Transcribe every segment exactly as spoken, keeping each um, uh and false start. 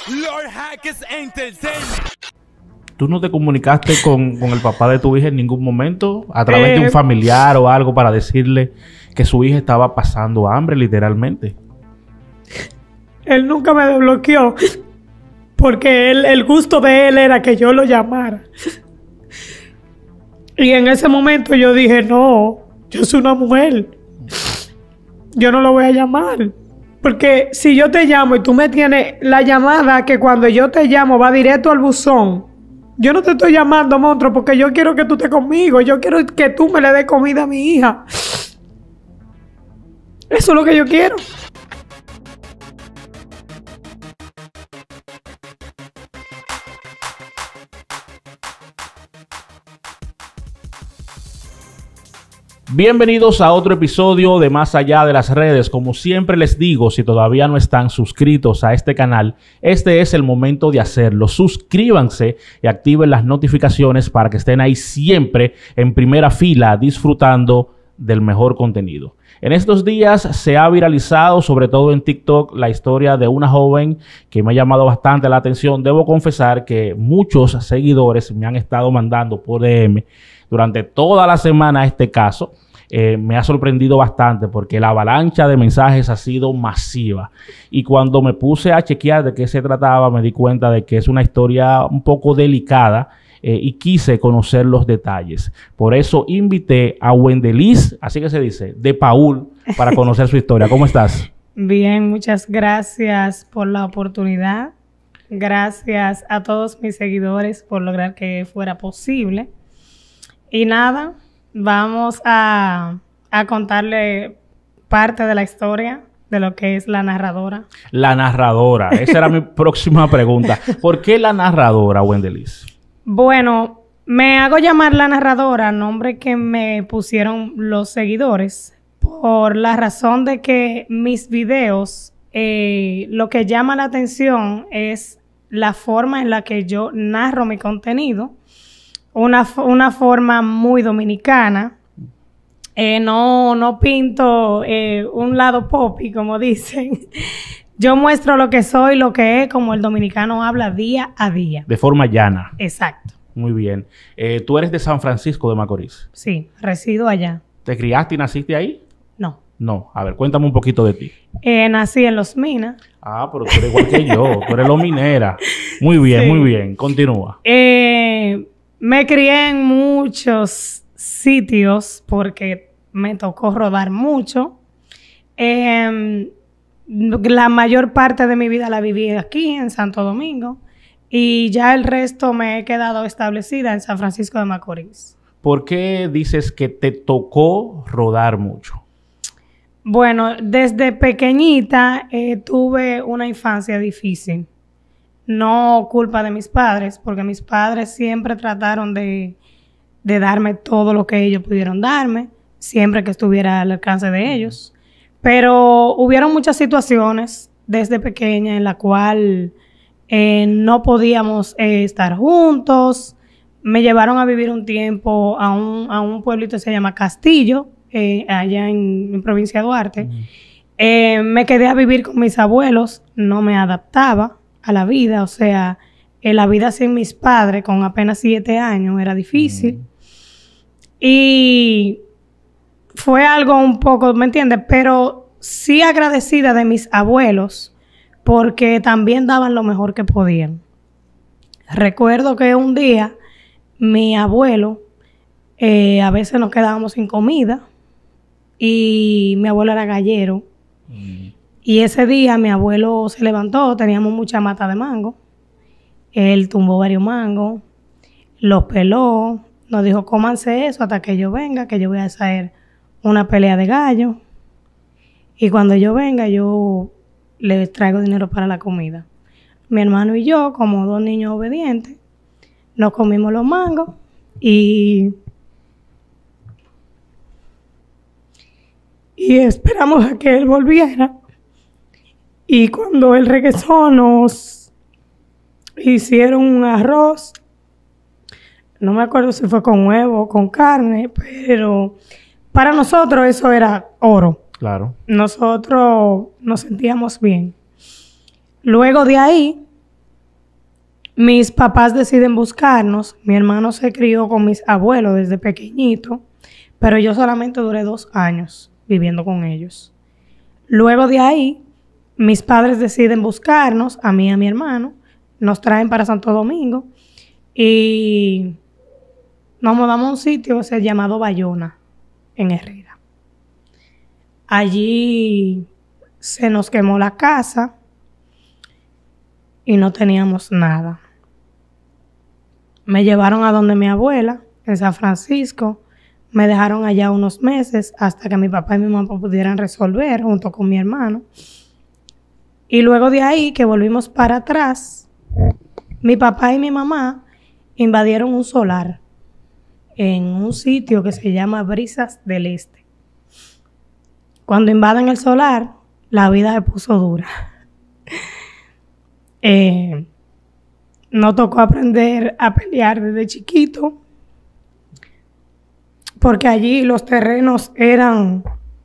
Lord Hackers Entertainment. ¿Tú no te comunicaste con, con el papá de tu hija en ningún momento? A través Eh, de un familiar o algo para decirle que su hija estaba pasando hambre, literalmente. Él nunca me desbloqueó. Porque él, el gusto de él era que yo lo llamara. Y en ese momento yo dije, no, yo soy una mujer. Yo no lo voy a llamar. Porque si yo te llamo y tú me tienes la llamada que cuando yo te llamo va directo al buzón. Yo no te estoy llamando, monstruo, porque yo quiero que tú estés conmigo. Yo quiero que tú me le des comida a mi hija. Eso es lo que yo quiero. Bienvenidos a otro episodio de Más Allá de las Redes. Como siempre les digo, si todavía no están suscritos a este canal, este es el momento de hacerlo. Suscríbanse y activen las notificaciones para que estén ahí siempre en primera fila disfrutando del mejor contenido. En estos días se ha viralizado, sobre todo en TikTok, la historia de una joven que me ha llamado bastante la atención. Debo confesar que muchos seguidores me han estado mandando por D M durante toda la semana este caso. Eh, me ha sorprendido bastante porque la avalancha de mensajes ha sido masiva. Y cuando me puse a chequear de qué se trataba, me di cuenta de que es una historia un poco delicada. Eh, y quise conocer los detalles. Por eso invité a Wendelis, así que se dice, de Paul, para conocer su historia. ¿Cómo estás? Bien, muchas gracias por la oportunidad. Gracias a todos mis seguidores por lograr que fuera posible. Y nada, vamos a, a contarle parte de la historia de lo que es la narradora. La narradora. Esa era mi próxima pregunta. ¿Por qué la narradora, Wendelis? Bueno, me hago llamar la narradora, nombre que me pusieron los seguidores, por la razón de que mis videos, eh, lo que llama la atención es la forma en la que yo narro mi contenido, una, una forma muy dominicana. Eh, no, no pinto eh, un lado popi, como dicen. Yo muestro lo que soy, lo que es, como el dominicano habla día a día. De forma llana. Exacto. Muy bien. Eh, ¿Tú eres de San Francisco de Macorís? Sí, resido allá. ¿Te criaste y naciste ahí? No. No. A ver, cuéntame un poquito de ti. Eh, nací en Los Minas. Ah, pero tú eres igual que yo. Tú eres lominera. Muy bien, Sí. muy bien. Continúa. Eh, me crié en muchos sitios porque me tocó rodar mucho. Eh, la mayor parte de mi vida la viví aquí, en Santo Domingo. Y ya el resto me he quedado establecida en San Francisco de Macorís. ¿Por qué dices que te tocó rodar mucho? Bueno, desde pequeñita eh, tuve una infancia difícil. No culpa de mis padres, porque mis padres siempre trataron de, de darme todo lo que ellos pudieron darme, siempre que estuviera al alcance de ellos. Pero hubieron muchas situaciones desde pequeña en la cual eh, no podíamos eh, estar juntos. Me llevaron a vivir un tiempo a un, a un pueblito que se llama Castillo, eh, allá en, en provincia de Duarte. Uh-huh. eh, me quedé a vivir con mis abuelos, no me adaptaba a la vida. O sea, eh, la vida sin mis padres con apenas siete años era difícil. Uh-huh. Y fue algo un poco, ¿me entiendes? Pero sí agradecida de mis abuelos porque también daban lo mejor que podían. Recuerdo que un día mi abuelo, eh, a veces nos quedábamos sin comida y mi abuelo era gallero. Mm. Y ese día mi abuelo se levantó, teníamos mucha mata de mango. Él tumbó varios mangos, los peló, nos dijo, cómanse eso hasta que yo venga, que yo voy a hacer una pelea de gallo. Y cuando yo venga, yo le traigo dinero para la comida. Mi hermano y yo, como dos niños obedientes, nos comimos los mangos y, y esperamos a que él volviera. Y cuando él regresó, nos hicieron un arroz. No me acuerdo si fue con huevo o con carne, pero para nosotros eso era oro. Claro. Nosotros nos sentíamos bien. Luego de ahí, mis papás deciden buscarnos. Mi hermano se crió con mis abuelos desde pequeñito, pero yo solamente duré dos años viviendo con ellos. Luego de ahí, mis padres deciden buscarnos, a mí y a mi hermano, nos traen para Santo Domingo y nos mudamos a un sitio se llamado Bayona, en Herrera. Allí se nos quemó la casa y no teníamos nada. Me llevaron a donde mi abuela, en San Francisco. Me dejaron allá unos meses hasta que mi papá y mi mamá pudieran resolver junto con mi hermano. Y luego de ahí, que volvimos para atrás, mi papá y mi mamá invadieron un solar en un sitio que se llama Brisas del Este. Cuando invaden el solar, la vida se puso dura. eh, nos tocó aprender a pelear desde chiquito, porque allí los terrenos eran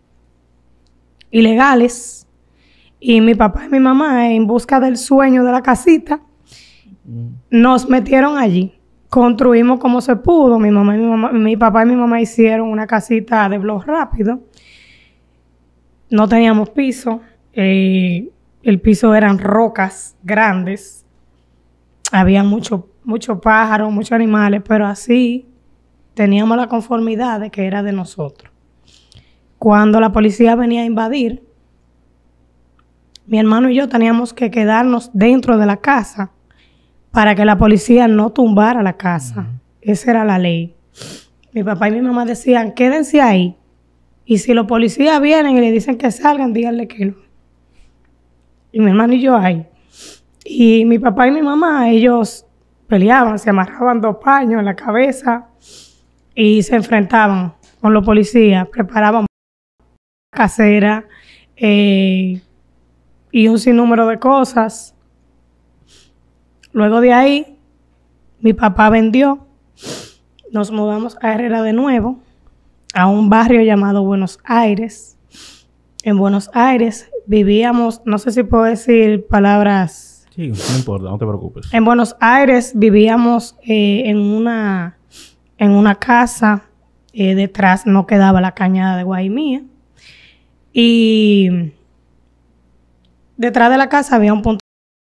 ilegales y mi papá y mi mamá, en busca del sueño de la casita, nos metieron allí. Construimos como se pudo. Mi mamá y mi mamá, mi papá y mi mamá hicieron una casita de blog rápido. No teníamos piso. Eh, el piso eran rocas grandes. Había mucho, mucho pájaro, muchos animales, pero así teníamos la conformidad de que era de nosotros. Cuando la policía venía a invadir, mi hermano y yo teníamos que quedarnos dentro de la casa para que la policía no tumbara la casa. Uh-huh. Esa era la ley. Mi papá y mi mamá decían, quédense ahí. Y si los policías vienen y le dicen que salgan, díganle que no. Y mi hermano y yo ahí. Y mi papá y mi mamá, ellos peleaban, se amarraban dos paños en la cabeza y se enfrentaban con los policías, preparaban casera eh, y un sinnúmero de cosas. Luego de ahí, mi papá vendió, nos mudamos a Herrera de nuevo, a un barrio llamado Buenos Aires. En Buenos Aires vivíamos, no sé si puedo decir palabras. Sí, no importa, no te preocupes. En Buenos Aires vivíamos eh, en una, en una casa, eh, detrás no quedaba la cañada de Guaymía. Y detrás de la casa había un punto.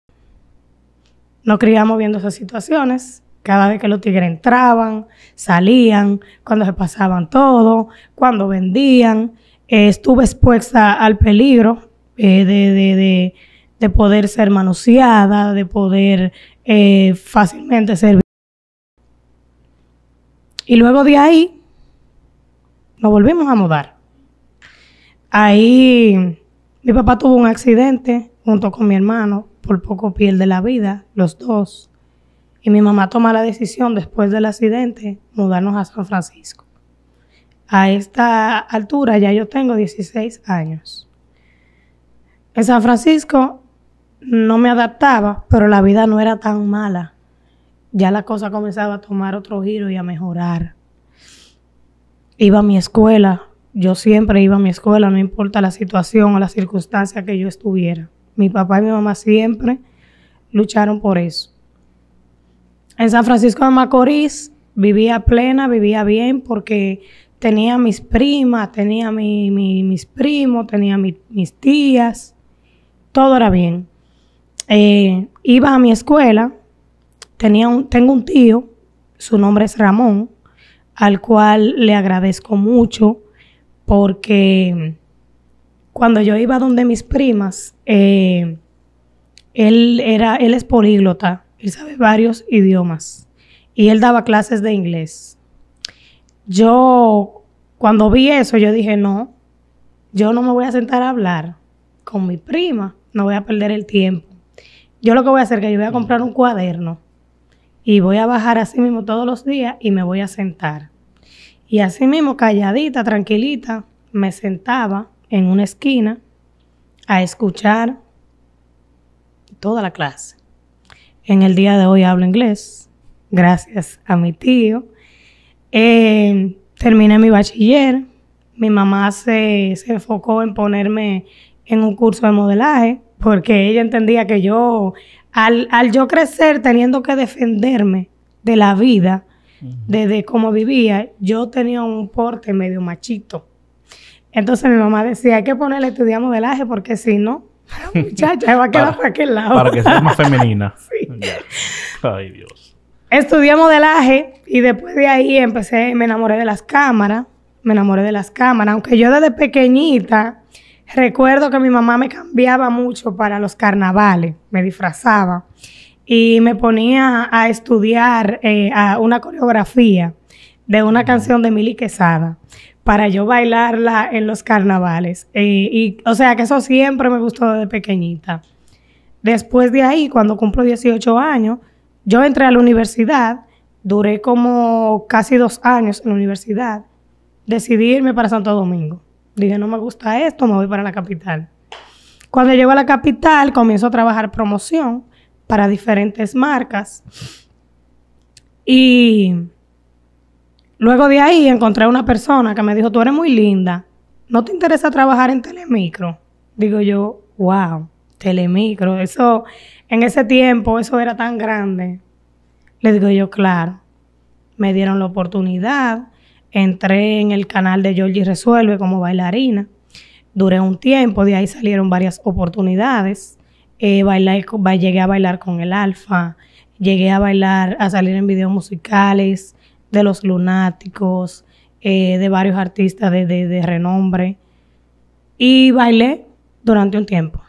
Nos criamos viendo esas situaciones, cada vez que los tigres entraban, salían, cuando se pasaban todo, cuando vendían. Eh, estuve expuesta al peligro eh, de, de, de, de poder ser manoseada, de poder eh, fácilmente ser. Y luego de ahí, nos volvimos a mudar. Ahí, mi papá tuvo un accidente junto con mi hermano. Por poco pierde la vida, los dos. Y mi mamá toma la decisión, después del accidente, mudarnos a San Francisco. A esta altura ya yo tengo dieciséis años. En San Francisco no me adaptaba, pero la vida no era tan mala. Ya la cosa comenzaba a tomar otro giro y a mejorar. Iba a mi escuela. Yo siempre iba a mi escuela, no importa la situación o la circunstancia que yo estuviera. Mi papá y mi mamá siempre lucharon por eso. En San Francisco de Macorís vivía plena, vivía bien porque tenía mis primas, tenía mi, mi, mis primos, tenía mi, mis tías. Todo era bien. Eh, iba a mi escuela. Tenía un, tengo un tío, su nombre es Ramón, al cual le agradezco mucho porque cuando yo iba donde mis primas, eh, él, era, él es políglota, él sabe varios idiomas y él daba clases de inglés. Yo, cuando vi eso, yo dije, no, yo no me voy a sentar a hablar con mi prima, no voy a perder el tiempo. Yo lo que voy a hacer es que yo voy a comprar un cuaderno y voy a bajar así mismo todos los días y me voy a sentar. Y así mismo, calladita, tranquilita, me sentaba en una esquina a escuchar toda la clase. En el día de hoy hablo inglés, gracias a mi tío. Eh, terminé mi bachiller. Mi mamá se, se enfocó en ponerme en un curso de modelaje porque ella entendía que yo al, al yo crecer teniendo que defenderme de la vida, uh-huh. de, de cómo vivía, yo tenía un porte medio machito. Entonces mi mamá decía, hay que ponerle a estudiar modelaje porque si no, la muchacha va a quedar para aquel lado. Para que sea más femenina. Sí. Ay, Dios. Estudié modelaje y después de ahí empecé, me enamoré de las cámaras. Me enamoré de las cámaras. Aunque yo desde pequeñita recuerdo que mi mamá me cambiaba mucho para los carnavales. Me disfrazaba. Y me ponía a estudiar eh, a una coreografía de una canción de Mili Quesada para yo bailarla en los carnavales. Eh, y, o sea, que eso siempre me gustó desde pequeñita. Después de ahí, cuando cumplo dieciocho años, yo entré a la universidad. Duré como casi dos años en la universidad. Decidí irme para Santo Domingo. Dije, no me gusta esto, me voy para la capital. Cuando llego a la capital, comienzo a trabajar promoción para diferentes marcas. Y luego de ahí encontré una persona que me dijo, tú eres muy linda, ¿no te interesa trabajar en Telemicro? Digo yo, wow, Telemicro, eso, en ese tiempo, eso era tan grande. Le digo yo, claro. Me dieron la oportunidad, entré en el canal de Georgie Resuelve como bailarina. Duré un tiempo, de ahí salieron varias oportunidades. Eh, bailé, llegué a bailar con el Alfa, llegué a bailar, a salir en videos musicales de Los Lunáticos, eh, de varios artistas de, de, de renombre. Y bailé durante un tiempo.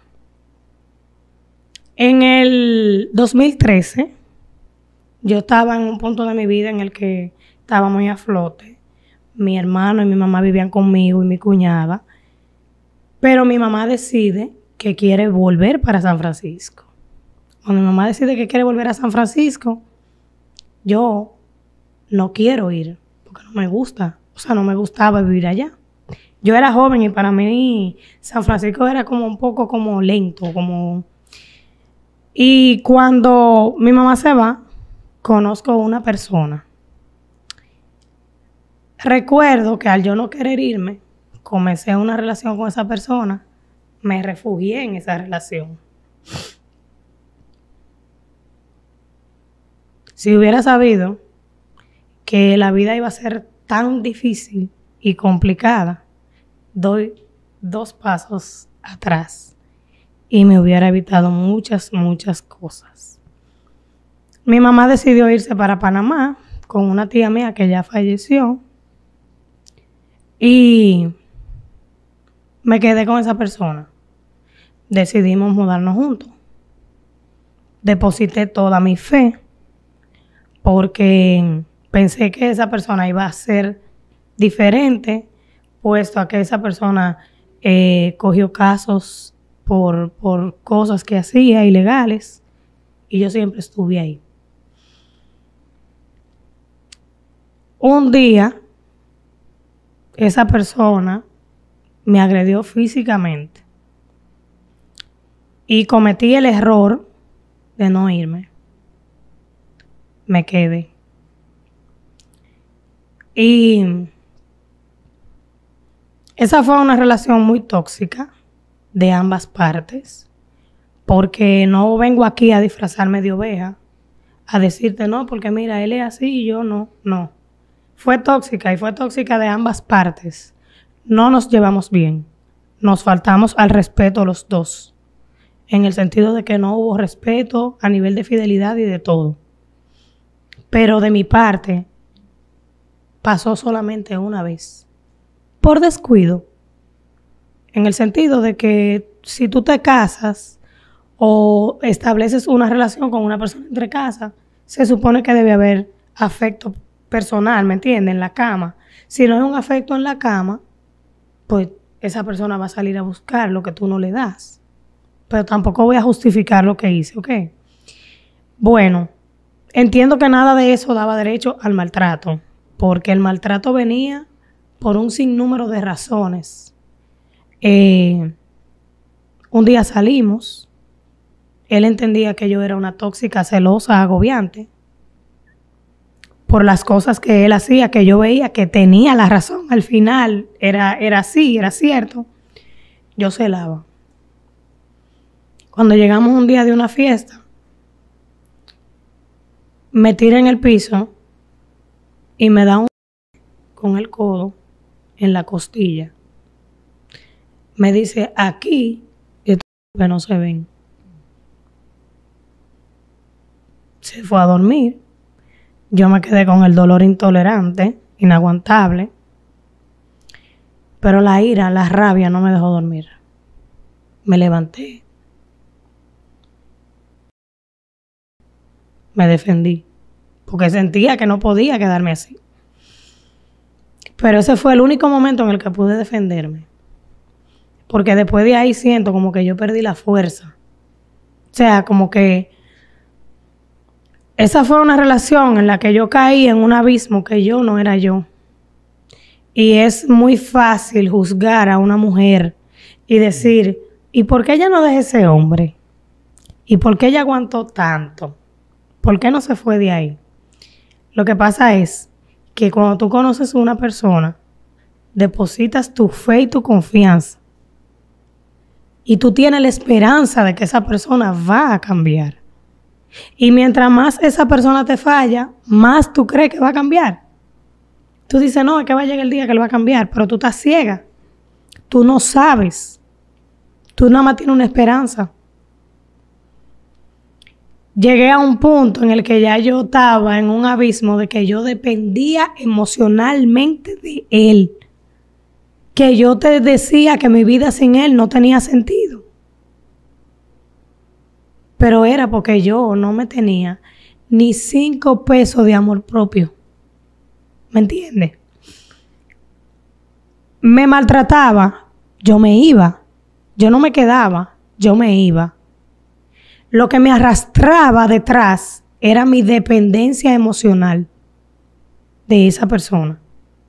En el dos mil trece, yo estaba en un punto de mi vida en el que estaba muy a flote. Mi hermano y mi mamá vivían conmigo y mi cuñada. Pero mi mamá decide que quiere volver para San Francisco. Cuando mi mamá decide que quiere volver a San Francisco, yo no quiero ir, porque no me gusta. O sea, no me gustaba vivir allá. Yo era joven y para mí San Francisco era como un poco como lento, como... Y cuando mi mamá se va, conozco a una persona. Recuerdo que al yo no querer irme, comencé una relación con esa persona, me refugié en esa relación. Si hubiera sabido que la vida iba a ser tan difícil y complicada, doy dos pasos atrás y me hubiera evitado muchas, muchas cosas. Mi mamá decidió irse para Panamá con una tía mía que ya falleció y me quedé con esa persona. Decidimos mudarnos juntos. Deposité toda mi fe porque pensé que esa persona iba a ser diferente, puesto a que esa persona eh, cogió casos por, por cosas que hacía ilegales y yo siempre estuve ahí. Un día, esa persona me agredió físicamente y cometí el error de no irme. Me quedé. Y esa fue una relación muy tóxica de ambas partes, porque no vengo aquí a disfrazarme de oveja, a decirte no, porque mira, él es así y yo no, no. Fue tóxica y fue tóxica de ambas partes. No nos llevamos bien. Nos faltamos al respeto los dos. En el sentido de que no hubo respeto a nivel de fidelidad y de todo. Pero de mi parte, pasó solamente una vez. Por descuido. En el sentido de que si tú te casas o estableces una relación con una persona entre casas, se supone que debe haber afecto personal, ¿me entiendes? En la cama. Si no hay un afecto en la cama, pues esa persona va a salir a buscar lo que tú no le das. Pero tampoco voy a justificar lo que hice, ¿ok? Bueno, entiendo que nada de eso daba derecho al maltrato, porque el maltrato venía por un sinnúmero de razones. Eh, un día salimos, él entendía que yo era una tóxica, celosa, agobiante, por las cosas que él hacía, que yo veía que tenía la razón. Al final era, era así, era cierto. Yo celaba. Cuando llegamos un día de una fiesta, me tira en el piso y me da un con el codo en la costilla. Me dice, aquí estos golpes no se ven. Se fue a dormir. Yo me quedé con el dolor intolerante, inaguantable. Pero la ira, la rabia no me dejó dormir. Me levanté. Me defendí. Porque sentía que no podía quedarme así. Pero ese fue el único momento en el que pude defenderme. Porque después de ahí siento como que yo perdí la fuerza. O sea, como que esa fue una relación en la que yo caí en un abismo que yo no era yo. Y es muy fácil juzgar a una mujer y decir, ¿y por qué ella no deja ese hombre? ¿Y por qué ella aguantó tanto? ¿Por qué no se fue de ahí? Lo que pasa es que cuando tú conoces a una persona, depositas tu fe y tu confianza. Y tú tienes la esperanza de que esa persona va a cambiar. Y mientras más esa persona te falla, más tú crees que va a cambiar. Tú dices, no, es que va a llegar el día que él va a cambiar, pero tú estás ciega. Tú no sabes. Tú nada más tienes una esperanza. Llegué a un punto en el que ya yo estaba en un abismo de que yo dependía emocionalmente de él. Que yo te decía que mi vida sin él no tenía sentido. Pero era porque yo no me tenía ni cinco pesos de amor propio. ¿Me entiendes? Me maltrataba, yo me iba. Yo no me quedaba, yo me iba. Lo que me arrastraba detrás era mi dependencia emocional de esa persona.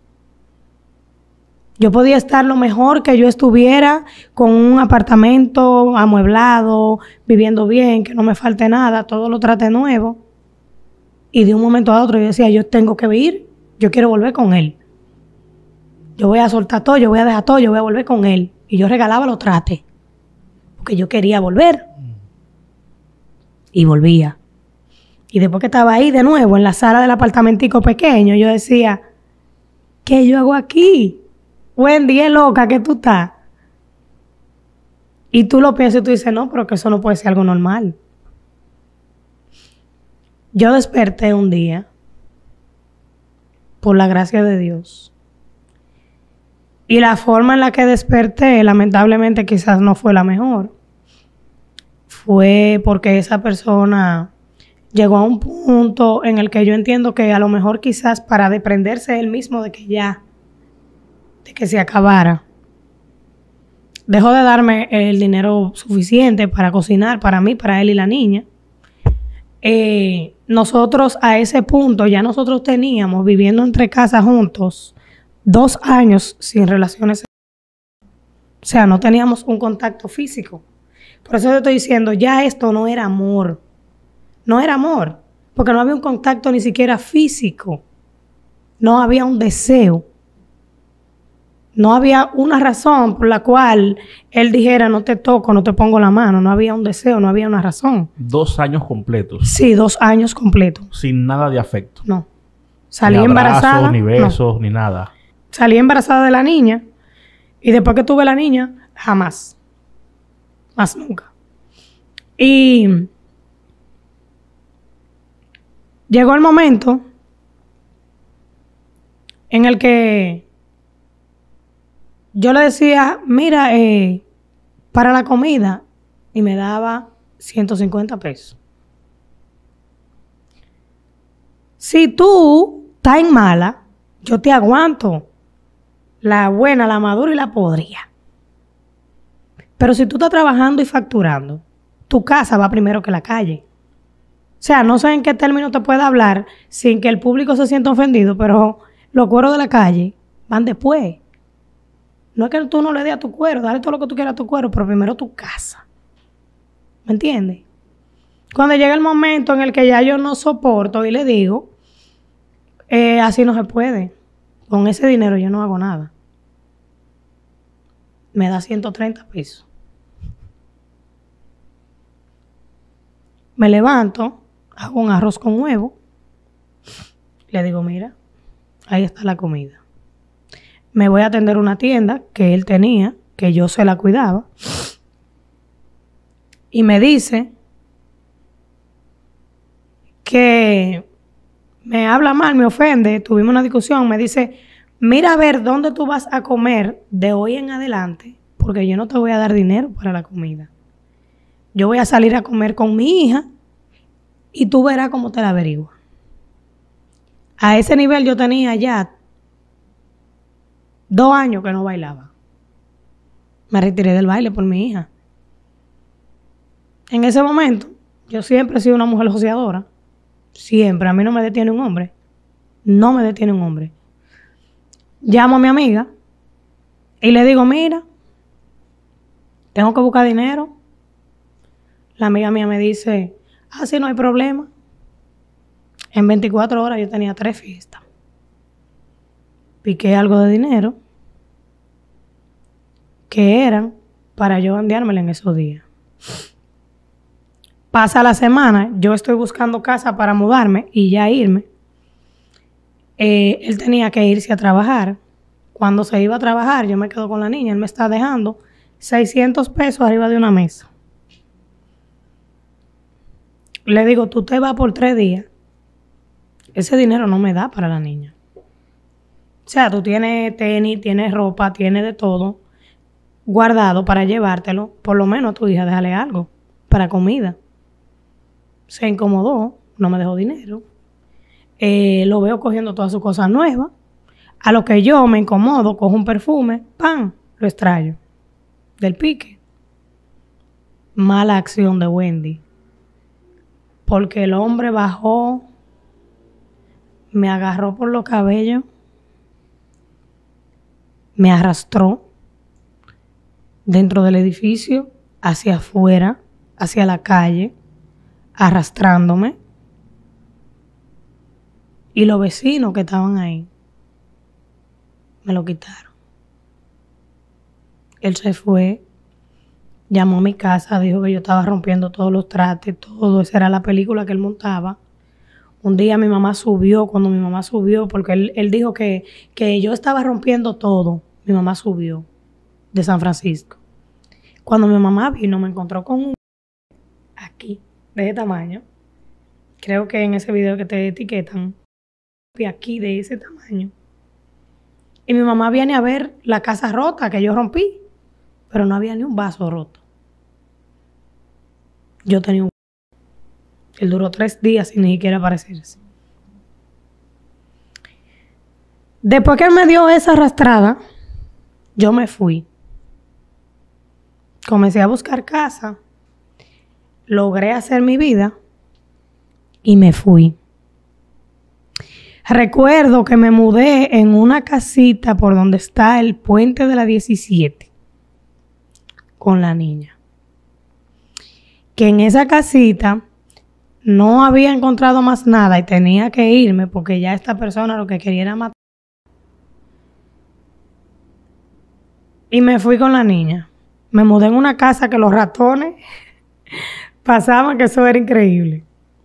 Yo podía estar lo mejor que yo estuviera con un apartamento amueblado, viviendo bien, que no me falte nada, todo lo trate nuevo. Y de un momento a otro yo decía, yo tengo que ir, yo quiero volver con él. Yo voy a soltar todo, yo voy a dejar todo, yo voy a volver con él. Y yo regalaba los trates, porque yo quería volver. Y volvía. Y después que estaba ahí de nuevo, en la sala del apartamentico pequeño, yo decía, ¿qué yo hago aquí? Wendy, es loca que tú estás. Y tú lo piensas y tú dices, no, pero que eso no puede ser algo normal. Yo desperté un día, por la gracia de Dios. Y la forma en la que desperté, lamentablemente quizás no fue la mejor. Fue porque esa persona llegó a un punto en el que yo entiendo que a lo mejor quizás para desprenderse él mismo de que ya, de que se acabara, dejó de darme el dinero suficiente para cocinar para mí, para él y la niña. Eh, nosotros a ese punto ya nosotros teníamos viviendo entre casas juntos dos años sin relaciones. O sea, no teníamos un contacto físico. Por eso te estoy diciendo, ya esto no era amor. No era amor, porque no había un contacto ni siquiera físico. No había un deseo. No había una razón por la cual él dijera, no te toco, no te pongo la mano. No había un deseo, no había una razón. Dos años completos. Sí, dos años completos. Sin nada de afecto. No. Salí ni abrazos, embarazada. Ni besos, no. ni nada. Salí embarazada de la niña. Y después que tuve la niña, jamás. Más nunca. Y llegó el momento en el que yo le decía, mira, eh, para la comida, y me daba ciento cincuenta pesos. Si tú estás en mala, yo te aguanto la buena, la madura y la podrida. Pero si tú estás trabajando y facturando, tu casa va primero que la calle. O sea, no sé en qué término te pueda hablar sin que el público se sienta ofendido, pero los cueros de la calle van después. No es que tú no le des a tu cuero, dale todo lo que tú quieras a tu cuero, pero primero tu casa. ¿Me entiendes? Cuando llega el momento en el que ya yo no soporto y le digo, eh, así no se puede. Con ese dinero yo no hago nada. Me da ciento treinta pesos. Me levanto, hago un arroz con huevo, Le digo, mira, ahí está la comida. Me voy a atender una tienda que él tenía, que yo se la cuidaba. Y me dice que me habla mal, me ofende, tuvimos una discusión, me dice, mira a ver dónde tú vas a comer de hoy en adelante, porque yo no te voy a dar dinero para la comida. Yo voy a salir a comer con mi hija y tú verás cómo te la averigua. A ese nivel yo tenía ya dos años que no bailaba. Me retiré del baile por mi hija. En ese momento, yo siempre he sido una mujer joseadora. Siempre. A mí no me detiene un hombre. No me detiene un hombre. Llamo a mi amiga y le digo, mira, tengo que buscar dinero. La amiga mía me dice, ah, sí, no hay problema. En veinticuatro horas yo tenía tres fiestas. Piqué algo de dinero que eran para yo enviármela en esos días. Pasa la semana, yo estoy buscando casa para mudarme y ya irme. Eh, él tenía que irse a trabajar. Cuando se iba a trabajar, yo me quedo con la niña. Él me está dejando seiscientos pesos arriba de una mesa. Le digo, tú te vas por tres días. Ese dinero no me da para la niña. O sea, tú tienes tenis, tienes ropa, tienes de todo guardado para llevártelo. Por lo menos a tu hija déjale algo para comida. Se incomodó, no me dejó dinero. Eh, lo veo cogiendo todas sus cosas nuevas. A lo que yo me incomodo, cojo un perfume, ¡pam!, lo extrayo del pique. Mala acción de Wendy. Porque el hombre bajó, me agarró por los cabellos, me arrastró dentro del edificio, hacia afuera, hacia la calle, arrastrándome. Y los vecinos que estaban ahí me lo quitaron. Él se fue, llamó a mi casa, dijo que yo estaba rompiendo todos los trastes, todo. Esa era la película que él montaba. Un día mi mamá subió, cuando mi mamá subió, porque él, él dijo que, que yo estaba rompiendo todo. Mi mamá subió de San Francisco. Cuando mi mamá vino, me encontró con un aquí, de ese tamaño. Creo que en ese video que te etiquetan, aquí de ese tamaño. Y mi mamá viene a ver la casa rota que yo rompí, pero no había ni un vaso roto. Yo tenía un... Él duró tres días sin ni siquiera aparecerse. Después que él me dio esa arrastrada, yo me fui. Comencé a buscar casa, logré hacer mi vida y me fui. Recuerdo que me mudé en una casita por donde está el puente de la diecisiete con la niña. Que en esa casita no había encontrado más nada y tenía que irme porque ya esta persona lo que quería era matar. Y me fui con la niña. Me mudé en una casa que los ratones pasaban, que eso era increíble.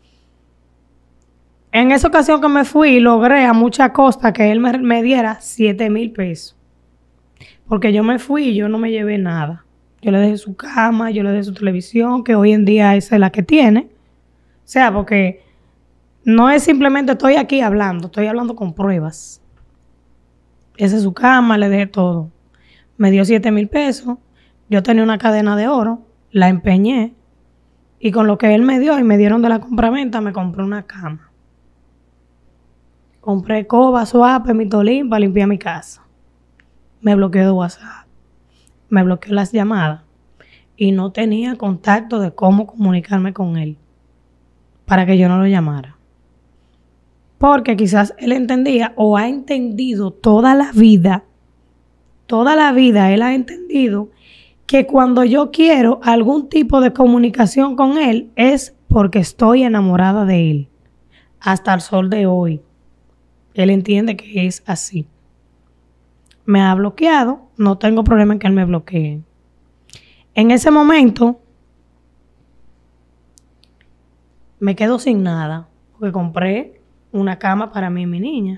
En esa ocasión que me fui, logré a mucha costa que él me, me diera siete mil pesos. Porque yo me fui y yo no me llevé nada. Yo le dejé su cama, yo le dejé su televisión, que hoy en día esa es la que tiene. O sea, porque no es simplemente estoy aquí hablando, estoy hablando con pruebas. Esa es su cama, le dejé todo. Me dio siete mil pesos. Yo tenía una cadena de oro, la empeñé. Y con lo que él me dio y me dieron de la compraventa, me compré una cama. Compré coba, suape, mitolín para limpiar mi casa. Me bloqueó de WhatsApp. Me bloqueó las llamadas. Y no tenía contacto de cómo comunicarme con él para que yo no lo llamara. Porque quizás él entendía o ha entendido toda la vida, toda la vida él ha entendido que cuando yo quiero algún tipo de comunicación con él es porque estoy enamorada de él. Hasta el sol de hoy. Él entiende que es así. Me ha bloqueado, no tengo problema en que él me bloquee. En ese momento me quedo sin nada, porque compré una cama para mí y mi niña.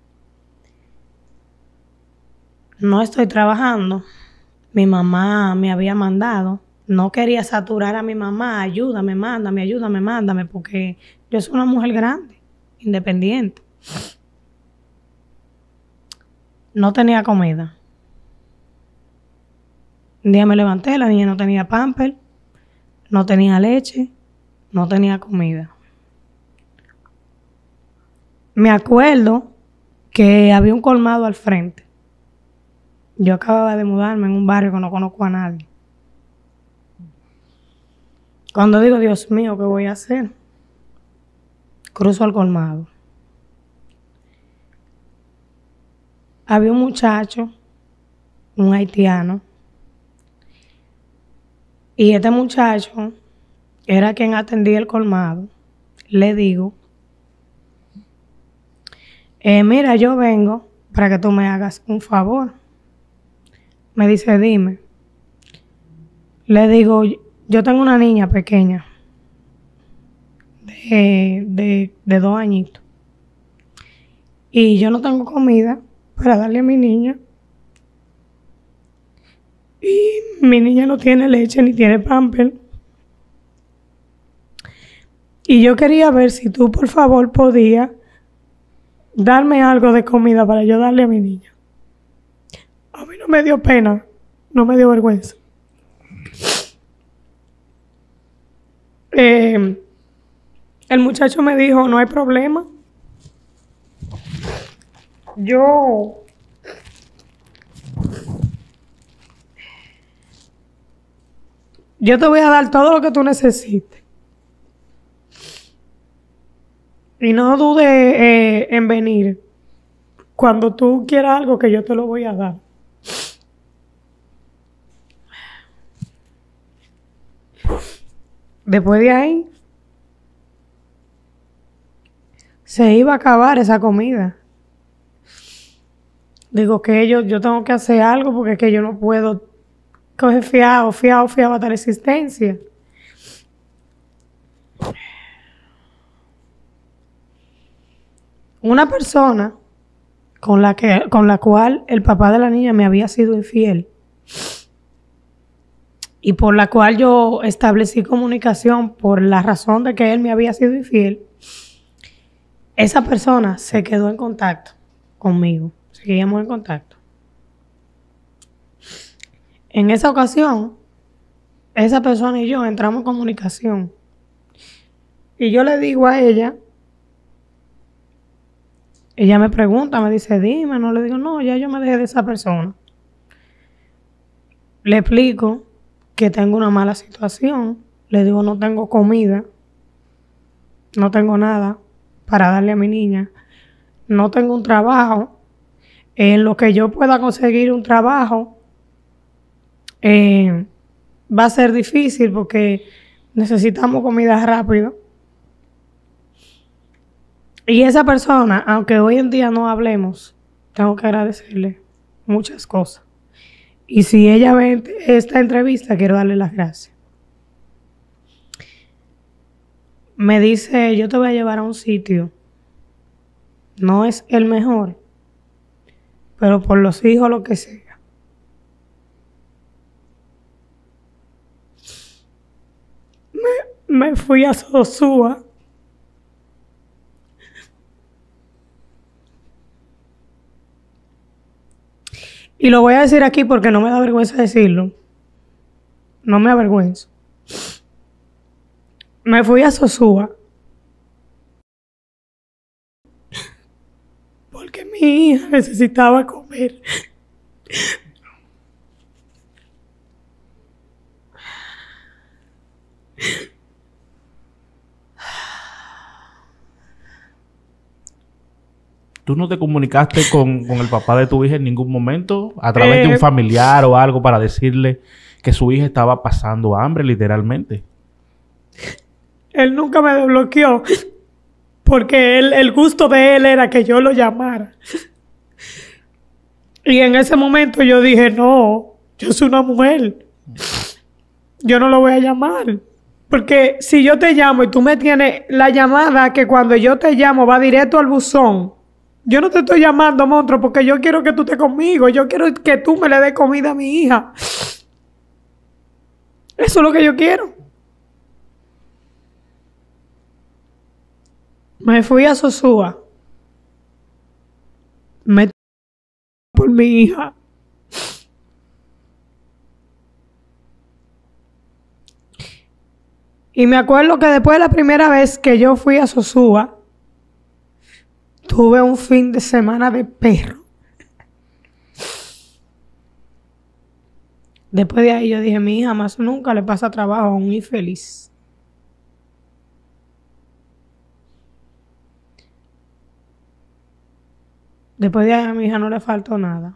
No estoy trabajando. Mi mamá me había mandado. No quería saturar a mi mamá. Ayúdame, mándame, ayúdame, mándame. Porque yo soy una mujer grande, independiente. No tenía comida. Un día me levanté, la niña no tenía pamper, no tenía leche, no tenía comida. Me acuerdo que había un colmado al frente. Yo acababa de mudarme en un barrio que no conozco a nadie. Cuando digo, Dios mío, ¿qué voy a hacer? Cruzo al colmado. Había un muchacho, un haitiano, y este muchacho era quien atendía el colmado. Le digo, eh, mira, yo vengo para que tú me hagas un favor. Me dice, dime. Le digo, yo tengo una niña pequeña, de, de, de dos añitos, y yo no tengo comida para darle a mi niña. Y mi niña no tiene leche ni tiene pamper. Y yo quería ver si tú, por favor, podías darme algo de comida para yo darle a mi niña. A mí no me dio pena, no me dio vergüenza. Eh, el muchacho me dijo, no hay problema. Yo... Yo te voy a dar todo lo que tú necesites. Y no dudes eh, en venir. Cuando tú quieras algo, que yo te lo voy a dar. Después de ahí, se iba a acabar esa comida. Digo que yo, yo tengo que hacer algo porque es que yo no puedo coger fiado, fiado, fiado hasta la existencia. Una persona con la que, con la cual el papá de la niña me había sido infiel y por la cual yo establecí comunicación por la razón de que él me había sido infiel, esa persona se quedó en contacto conmigo. Seguíamos en contacto. En esa ocasión, esa persona y yo entramos en comunicación. Y yo le digo a ella, ella me pregunta, me dice, dime, no le digo, no, ya yo me dejé de esa persona. Le explico que tengo una mala situación. Le digo, no tengo comida, no tengo nada para darle a mi niña, no tengo un trabajo. En lo que yo pueda conseguir un trabajo, Eh, va a ser difícil porque necesitamos comida rápido. Y esa persona, aunque hoy en día no hablemos, tengo que agradecerle muchas cosas. Y si ella ve esta entrevista, quiero darle las gracias. Me dice, yo te voy a llevar a un sitio. No es el mejor, pero por los hijos, lo que sea. Me fui a Sosúa. Y lo voy a decir aquí porque no me da vergüenza decirlo. No me avergüenzo. Me fui a Sosúa porque mi hija necesitaba comer. ¿Tú no te comunicaste con, con el papá de tu hija en ningún momento? A través Eh, de un familiar o algo para decirle que su hija estaba pasando hambre, literalmente. Él nunca me desbloqueó porque él, el gusto de él era que yo lo llamara. Y en ese momento yo dije, no, yo soy una mujer. Yo no lo voy a llamar. Porque si yo te llamo y tú me tienes la llamada que cuando yo te llamo va directo al buzón. Yo no te estoy llamando, monstruo, porque yo quiero que tú estés conmigo. Yo quiero que tú me le des comida a mi hija. Eso es lo que yo quiero. Me fui a Sosúa. Me por mi hija. Y me acuerdo que después de la primera vez que yo fui a Sosúa, tuve un fin de semana de perro. Después de ahí yo dije, mi hija más nunca le pasa trabajo a un infeliz. Después de ahí a mi hija no le faltó nada.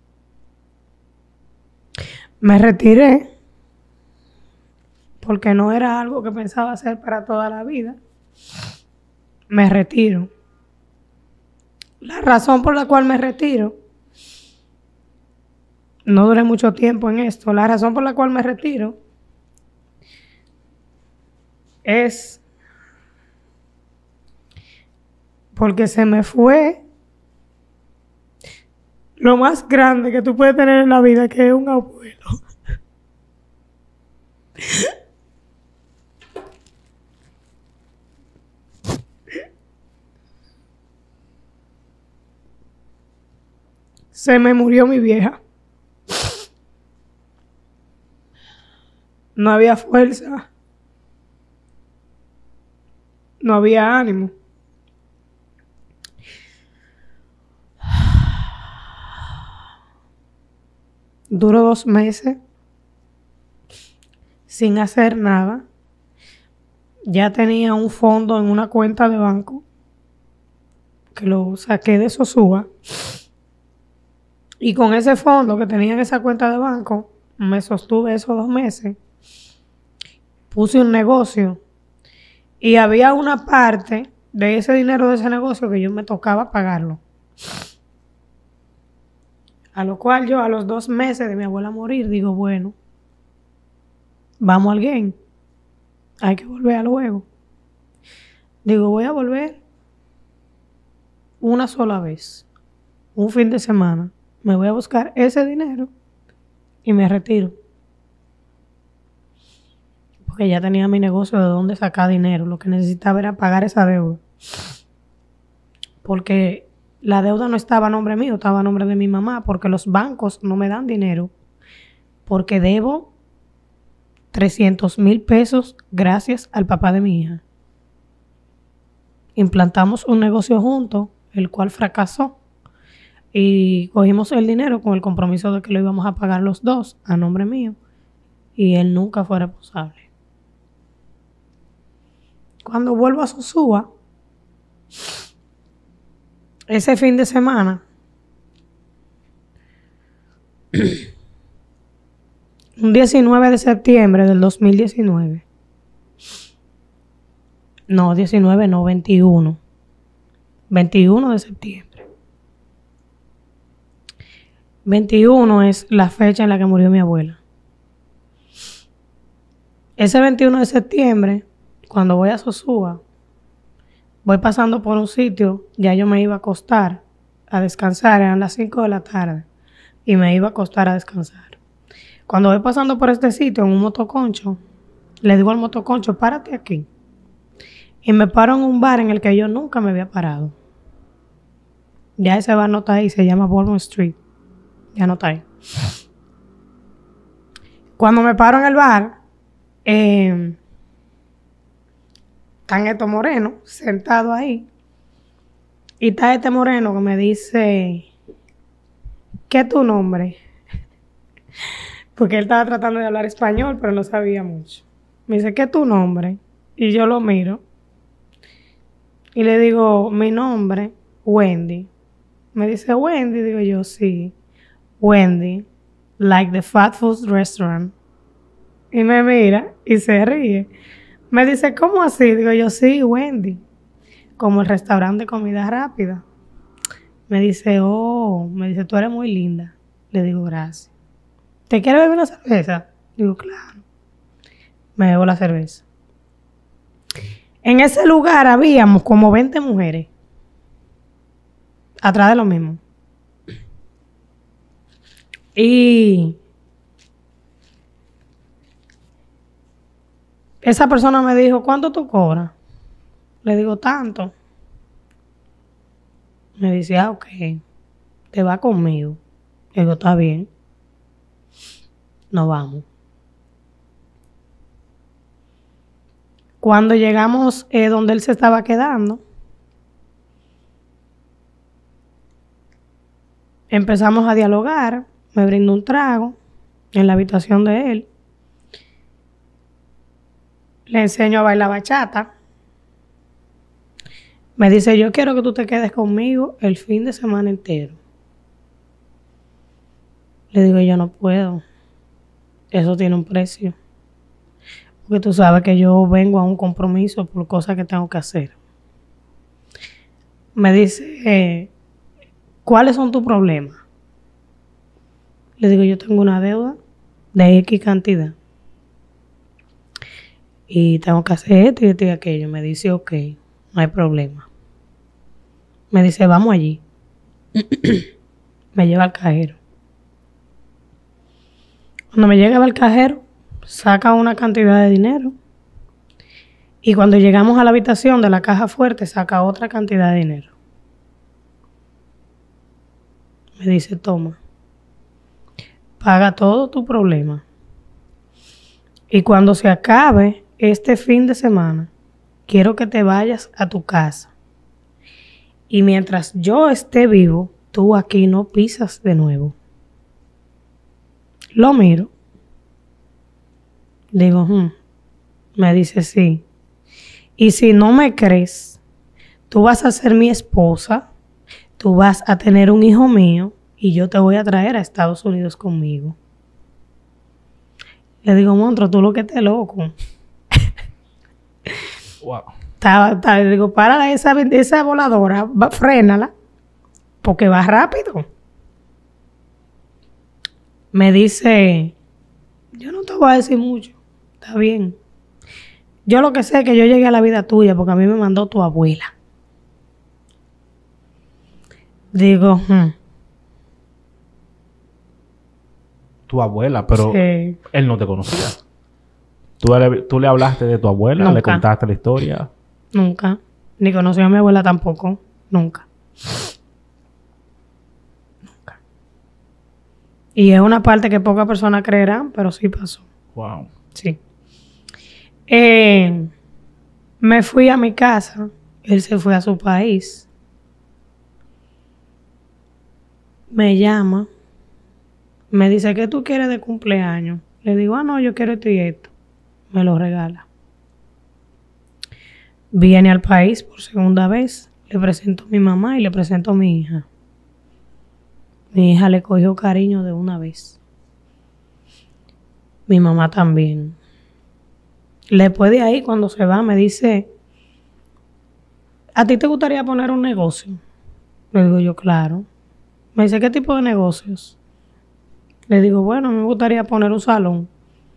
Me retiré porque no era algo que pensaba hacer para toda la vida. Me retiro. La razón por la cual me retiro, no duré mucho tiempo en esto, la razón por la cual me retiro es porque se me fue lo más grande que tú puedes tener en la vida, que es un abuelo. Se me murió mi vieja. No había fuerza. No había ánimo. Duró dos meses sin hacer nada. Ya tenía un fondo en una cuenta de banco que lo saqué de Sosúa. Y con ese fondo que tenía en esa cuenta de banco, me sostuve esos dos meses. Puse un negocio. Y había una parte de ese dinero de ese negocio que yo me tocaba pagarlo. A lo cual yo, a los dos meses de mi abuela morir, digo, bueno, vamos al game. Hay que volver al juego. Digo, voy a volver una sola vez. Un fin de semana. Me voy a buscar ese dinero y me retiro. Porque ya tenía mi negocio de dónde sacar dinero. Lo que necesitaba era pagar esa deuda. Porque la deuda no estaba a nombre mío, estaba a nombre de mi mamá. Porque los bancos no me dan dinero. Porque debo trescientos mil pesos gracias al papá de mi hija. Implantamos un negocio juntos, el cual fracasó. Y cogimos el dinero con el compromiso de que lo íbamos a pagar los dos a nombre mío. Y él nunca fue responsable. Cuando vuelvo a Sosúa, ese fin de semana, un diecinueve de septiembre del dos mil diecinueve. No, diecinueve, no, veintiuno. veintiuno de septiembre. veintiuno es la fecha en la que murió mi abuela. Ese veintiuno de septiembre, cuando voy a Sosúa, voy pasando por un sitio, ya yo me iba a acostar a descansar, eran las cinco de la tarde, y me iba a acostar a descansar. Cuando voy pasando por este sitio en un motoconcho, le digo al motoconcho, párate aquí. Y me paro en un bar en el que yo nunca me había parado. Ya ese bar no está ahí, se llama Baltimore Street. Ya no está ahí. Cuando me paro en el bar, eh, están estos morenos sentados ahí. Y está este moreno que me dice, ¿qué es tu nombre? Porque él estaba tratando de hablar español, pero no sabía mucho. Me dice, ¿qué es tu nombre? Y yo lo miro. Y le digo, mi nombre, Wendy. Me dice, Wendy, digo yo, sí. Wendy, like the fast food restaurant. Y me mira y se ríe. Me dice, ¿cómo así? Digo yo, sí, Wendy. Como el restaurante de comida rápida. Me dice, oh, me dice, tú eres muy linda. Le digo, gracias. ¿Te quieres beber una cerveza? Digo, claro. Me bebo la cerveza. En ese lugar habíamos como veinte mujeres. Atrás de lo mismo. Y esa persona me dijo, ¿cuánto tú cobras? Le digo, tanto. Me dice, ah, ok. Te va conmigo. Le digo, está bien. Nos vamos. Cuando llegamos eh, donde él se estaba quedando, empezamos a dialogar. Me brindó un trago en la habitación de él. Le enseño a bailar bachata. Me dice, yo quiero que tú te quedes conmigo el fin de semana entero. Le digo, yo no puedo. Eso tiene un precio. Porque tú sabes que yo vengo a un compromiso por cosas que tengo que hacer. Me dice, eh, ¿cuáles son tus problemas? Le digo, yo tengo una deuda de X cantidad. Y tengo que hacer esto y esto y aquello. Me dice, ok, no hay problema. Me dice, vamos allí. Me lleva al cajero. Cuando me llega al cajero, saca una cantidad de dinero. Y cuando llegamos a la habitación de la caja fuerte, saca otra cantidad de dinero. Me dice, toma. Paga todo tu problema. Y cuando se acabe este fin de semana, quiero que te vayas a tu casa. Y mientras yo esté vivo, tú aquí no pisas de nuevo. Lo miro. Digo, hmm. Me dice, sí. Y si no me crees, tú vas a ser mi esposa, tú vas a tener un hijo mío y yo te voy a traer a Estados Unidos conmigo. Le digo, monstruo, tú lo que estés loco. Wow. Estaba, estaba, le digo, para esa, esa voladora, va, frénala, porque va rápido. Me dice, yo no te voy a decir mucho, está bien. Yo lo que sé es que yo llegué a la vida tuya porque a mí me mandó tu abuela. Digo, hmm. Tu abuela, pero Sí. él no te conocía. ¿Tú le, tú le hablaste de tu abuela? Nunca. ¿Le contaste la historia? Nunca. Ni conocí a mi abuela tampoco. Nunca. Nunca. Y es una parte que pocas personas creerán, pero sí pasó. Wow. Sí. Eh, me fui a mi casa. Él se fue a su país. Me llama. Me dice, ¿qué tú quieres de cumpleaños? Le digo, ah, no, yo quiero esto y esto. Me lo regala. Viene al país por segunda vez. Le presento a mi mamá y le presento a mi hija. Mi hija le cogió cariño de una vez. Mi mamá también. Después de ahí, cuando se va, me dice, ¿a ti te gustaría poner un negocio? Le digo yo, claro. Me dice, ¿qué tipo de negocios? Le digo, bueno, me gustaría poner un salón.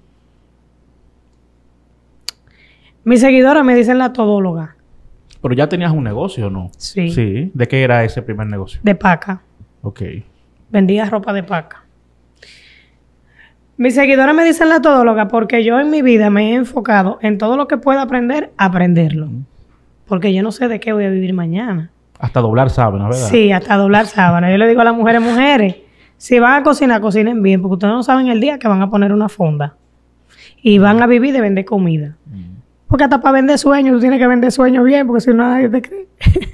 Mis seguidores me dicen la todóloga. ¿Pero ya tenías un negocio o no? Sí. Sí. ¿De qué era ese primer negocio? De paca. Ok. Vendía ropa de paca. Mis seguidores me dicen la todóloga porque yo en mi vida me he enfocado en todo lo que pueda aprender, aprenderlo. Mm. Porque yo no sé de qué voy a vivir mañana. Hasta doblar sábanas, ¿verdad? Sí, hasta doblar sábana. Yo le digo a las mujeres, mujeres, si van a cocinar, cocinen bien, porque ustedes no saben el día que van a poner una fonda. Y van a vivir de vender comida. Mm. Porque hasta para vender sueños, tú tienes que vender sueños bien, porque si no nadie te cree.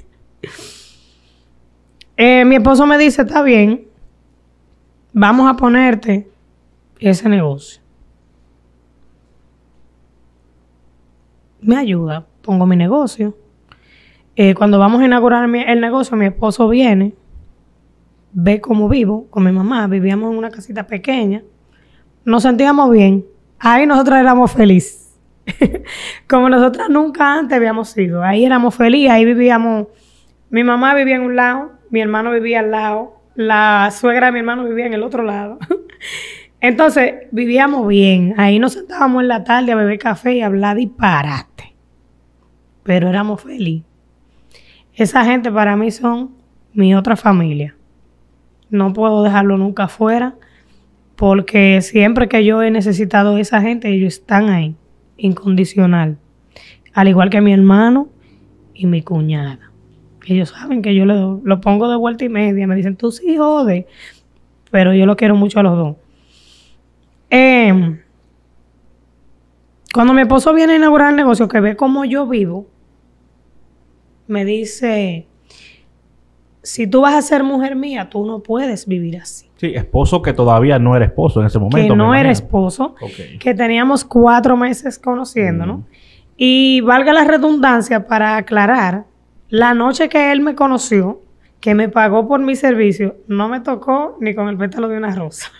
eh, mi esposo me dice, está bien, vamos a ponerte ese negocio. Me ayuda, pongo mi negocio. Eh, cuando vamos a inaugurar mi, el negocio, mi esposo viene, ve cómo vivo con mi mamá. Vivíamos en una casita pequeña. Nos sentíamos bien. Ahí nosotros éramos felices. Como nosotras nunca antes habíamos sido. Ahí éramos felices. Ahí vivíamos. Mi mamá vivía en un lado. Mi hermano vivía al lado. La suegra de mi hermano vivía en el otro lado. Entonces, vivíamos bien. Ahí nos sentábamos en la tarde a beber café y a hablar disparate. pero éramos felices. Esa gente para mí son mi otra familia. No puedo dejarlo nunca afuera, porque siempre que yo he necesitado a esa gente, ellos están ahí, incondicional. Al igual que mi hermano y mi cuñada. Ellos saben que yo lo, lo pongo de vuelta y media. Me dicen, tú sí jode. Pero yo lo quiero mucho a los dos. Eh, cuando mi esposo viene a inaugurar el negocio, que ve cómo yo vivo, me dice, si tú vas a ser mujer mía, tú no puedes vivir así. Sí, esposo que todavía no era esposo en ese momento. Que no era esposo. Okay. Que teníamos cuatro meses conociéndonos. Mm. Y valga la redundancia para aclarar, la noche que él me conoció, que me pagó por mi servicio, no me tocó ni con el pétalo de una rosa.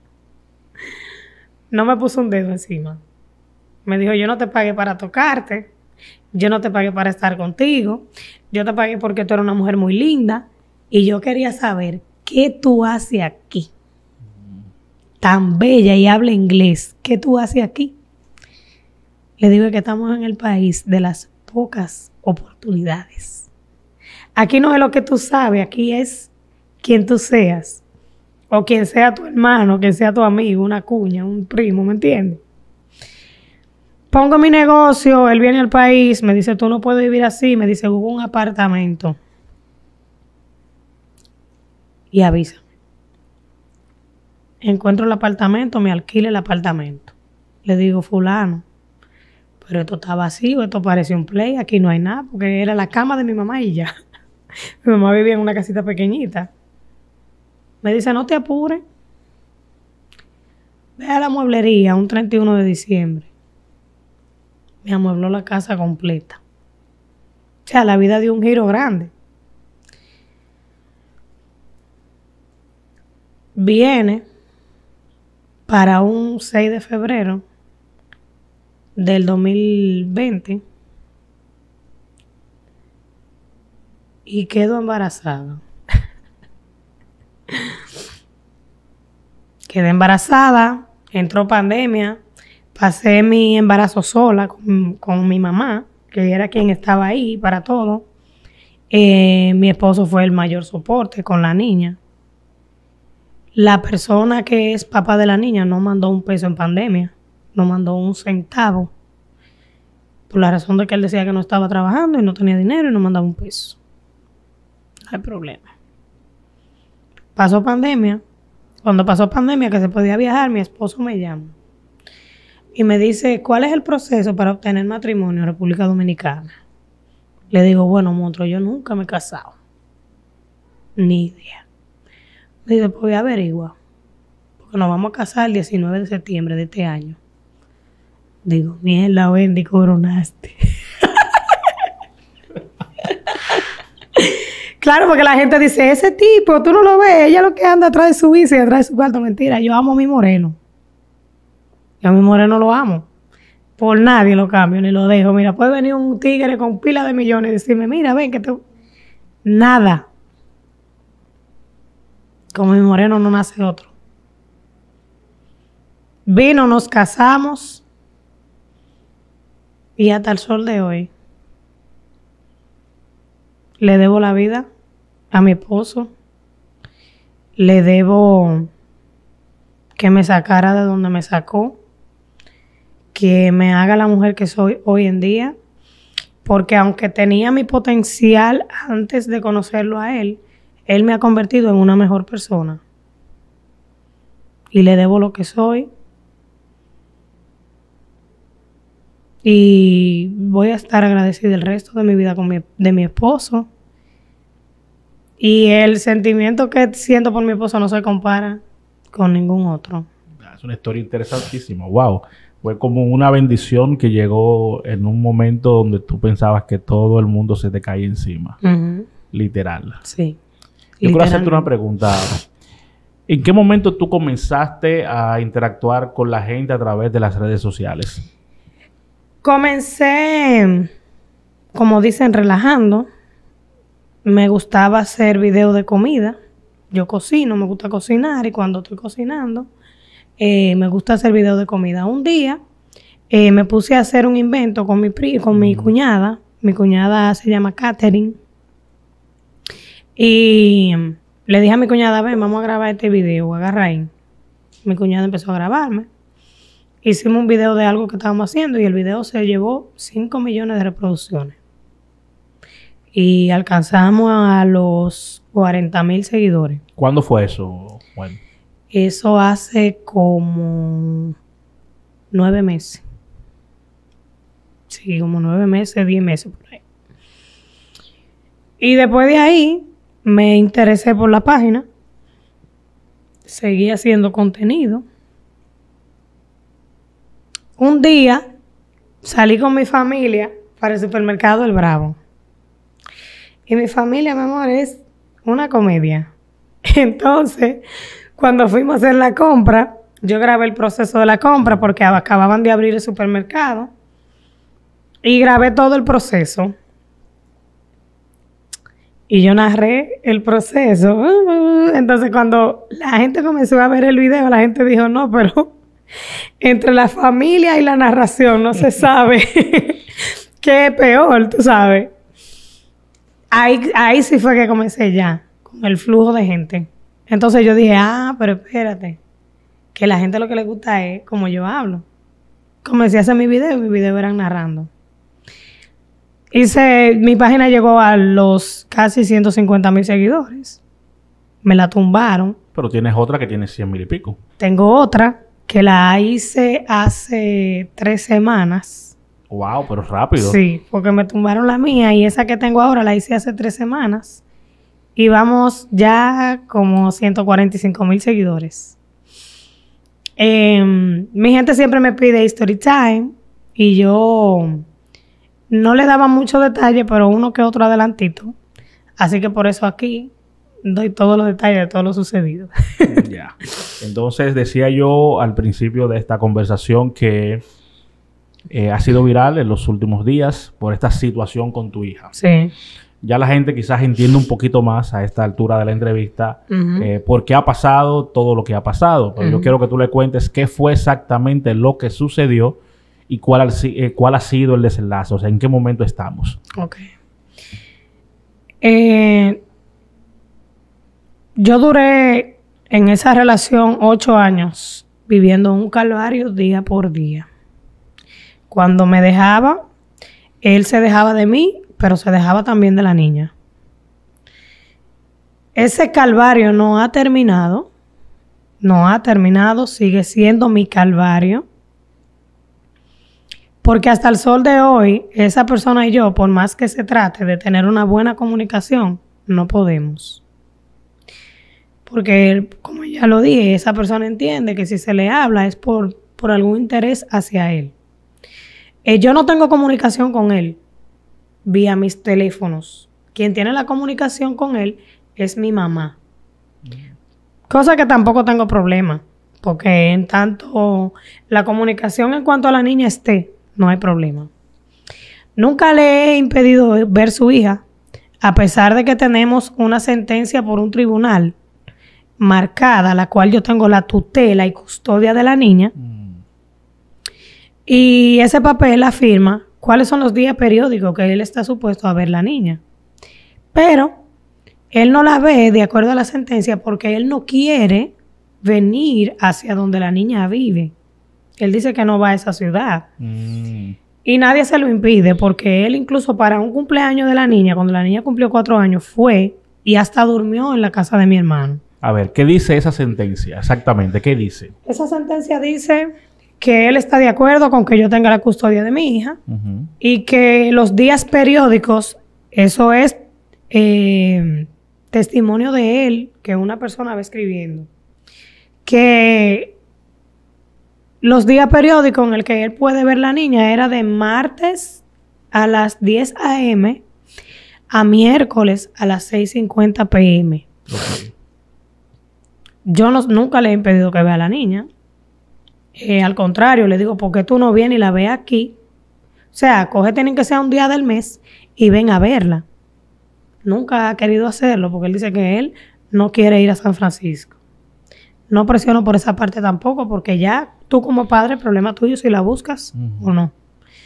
No me puso un dedo encima. Me dijo, yo no te pagué para tocarte, yo no te pagué para estar contigo, yo te pagué porque tú eres una mujer muy linda y yo quería saber qué tú haces aquí. Tan bella y habla inglés, ¿qué tú haces aquí? Le digo que estamos en el país de las pocas oportunidades. Aquí no es lo que tú sabes, aquí es quien tú seas. O quien sea tu hermano, quien sea tu amigo, una cuña, un primo, ¿me entiendes? Pongo mi negocio, él viene al país, me dice, tú no puedes vivir así, me dice, hubo un apartamento. Y avisa. Encuentro el apartamento, me alquila el apartamento. Le digo, fulano, pero esto está vacío, esto parece un play, aquí no hay nada, porque era la cama de mi mamá y ya. Mi mamá vivía en una casita pequeñita. Me dice, no te apures. Ve a la mueblería un treinta y uno de diciembre. Me amuebló la casa completa. O sea, la vida dio un giro grande. Viene para un seis de febrero del dos mil veinte y quedo embarazada. Quedé embarazada, entró pandemia, pasé mi embarazo sola con, con mi mamá, que era quien estaba ahí para todo. Eh, mi esposo fue el mayor soporte con la niña. La persona que es papá de la niña no mandó un peso en pandemia, no mandó un centavo, por la razón de que él decía que no estaba trabajando y no tenía dinero y no mandaba un peso. No hay problema. Pasó pandemia. Cuando pasó pandemia, que se podía viajar, mi esposo me llama y me dice, ¿cuál es el proceso para obtener matrimonio en República Dominicana? Le digo, bueno, monstruo, yo nunca me he casado. Ni idea. Me dice, pues voy a averiguar, porque nos vamos a casar el diecinueve de septiembre de este año. Digo, mierda, Wendy, coronaste. Claro, porque la gente dice, ese tipo, tú no lo ves, ella lo que anda atrás de su bici, atrás de su cuarto. Mentira, yo amo a mi moreno. Yo a mi moreno lo amo. Por nadie lo cambio, ni lo dejo. Mira, puede venir un tigre con pila de millones y decirme, mira, ven que te... Nada. Como mi moreno no nace otro. Vino, nos casamos. Y hasta el sol de hoy le debo la vida a mi esposo. Le debo que me sacara de donde me sacó. Que me haga la mujer que soy hoy en día. Porque aunque tenía mi potencial antes de conocerlo a él, él me ha convertido en una mejor persona. Y le debo lo que soy. Y voy a estar agradecida el resto de mi vida con mi, de mi esposo. Y el sentimiento que siento por mi esposo no se compara con ningún otro. Es una historia interesantísima. Wow. Fue como una bendición que llegó en un momento donde tú pensabas que todo el mundo se te caía encima. Uh-huh. Literal. Sí. Yo quiero hacerte una pregunta. ¿En qué momento tú comenzaste a interactuar con la gente a través de las redes sociales? Comencé, como dicen, relajando. Me gustaba hacer videos de comida. Yo cocino, me gusta cocinar y cuando estoy cocinando, eh, me gusta hacer videos de comida. Un día eh, me puse a hacer un invento con mi pri con mi cuñada. Mi cuñada se llama Catherine. Y le dije a mi cuñada, ven, vamos a grabar este video, agarra ahí. Mi cuñada empezó a grabarme. Hicimos un video de algo que estábamos haciendo y el video se llevó cinco millones de reproducciones. Y alcanzamos a los cuarenta mil seguidores. ¿Cuándo fue eso? Bueno. Eso hace como nueve meses. Sí, como nueve meses, diez meses por ahí. Y después de ahí me interesé por la página. Seguí haciendo contenido. Un día salí con mi familia para el supermercado El Bravo. Y mi familia, mi amor, es una comedia. Entonces, cuando fuimos a hacer la compra, yo grabé el proceso de la compra porque acababan de abrir el supermercado. Y grabé todo el proceso. Y yo narré el proceso. Entonces, cuando la gente comenzó a ver el video, la gente dijo, no, pero entre la familia y la narración no se sabe qué es peor, tú sabes. Ahí, ahí sí fue que comencé ya, con el flujo de gente. Entonces yo dije, ah, pero espérate, que la gente lo que le gusta es como yo hablo. Comencé a hacer mi video y mi video eran narrando. Hice, mi página llegó a los casi ciento cincuenta mil seguidores. Me la tumbaron. Pero tienes otra que tiene cien mil y pico. Tengo otra que la hice hace tres semanas. Wow, pero rápido. Sí, porque me tumbaron la mía y esa que tengo ahora la hice hace tres semanas. Y vamos ya como ciento cuarenta y cinco mil seguidores. Eh, mi gente siempre me pide story time y yo no le daba mucho detalle, pero uno que otro adelantito. Así que por eso aquí doy todos los detalles de todo lo sucedido. Ya. Entonces decía yo al principio de esta conversación que eh, ha sido viral en los últimos días por esta situación con tu hija. Sí. Ya la gente quizás entiende un poquito más a esta altura de la entrevista Uh-huh. eh, por qué ha pasado todo lo que ha pasado. Pero Uh-huh. yo quiero que tú le cuentes qué fue exactamente lo que sucedió y cuál ha, eh, cuál ha sido el desenlace. O sea, en qué momento estamos. Ok. Eh, yo duré en esa relación ocho años viviendo un calvario día por día. Cuando me dejaba, él se dejaba de mí, pero se dejaba también de la niña. Ese calvario no ha terminado. No ha terminado, sigue siendo mi calvario. Porque hasta el sol de hoy, esa persona y yo, por más que se trate de tener una buena comunicación, no podemos. Porque, como ya lo dije, esa persona entiende que si se le habla es por, por algún interés hacia él. Eh, yo no tengo comunicación con él vía mis teléfonos. Quien tiene la comunicación con él es mi mamá. Cosa que tampoco tengo problema. Porque en tanto la comunicación en cuanto a la niña esté, no hay problema. Nunca le he impedido ver su hija, a pesar de que tenemos una sentencia por un tribunal marcada, la cual yo tengo la tutela y custodia de la niña. Mm. Y ese papel afirma cuáles son los días periódicos que él está supuesto a ver la niña. Pero él no la ve de acuerdo a la sentencia porque él no quiere venir hacia donde la niña vive. Él dice que no va a esa ciudad. Mm. Y nadie se lo impide porque él incluso para un cumpleaños de la niña, cuando la niña cumplió cuatro años, fue y hasta durmió en la casa de mi hermano. A ver, ¿qué dice esa sentencia? Exactamente, ¿qué dice? Esa sentencia dice que él está de acuerdo con que yo tenga la custodia de mi hija Uh-huh. y que los días periódicos, eso es eh, testimonio de él que una persona va escribiendo, que los días periódicos en el que él puede ver la niña era de martes a las diez a eme a miércoles a las seis cincuenta pe eme. Okay. Yo no, nunca le he impedido que vea a la niña. Eh, al contrario, le digo, ¿por qué tú no vienes y la ves aquí? O sea, coge, tienen que ser un día del mes y ven a verla. Nunca ha querido hacerlo porque él dice que él no quiere ir a San Francisco. No presiono por esa parte tampoco porque ya tú como padre, el problema tuyo si la buscas Uh-huh. o no.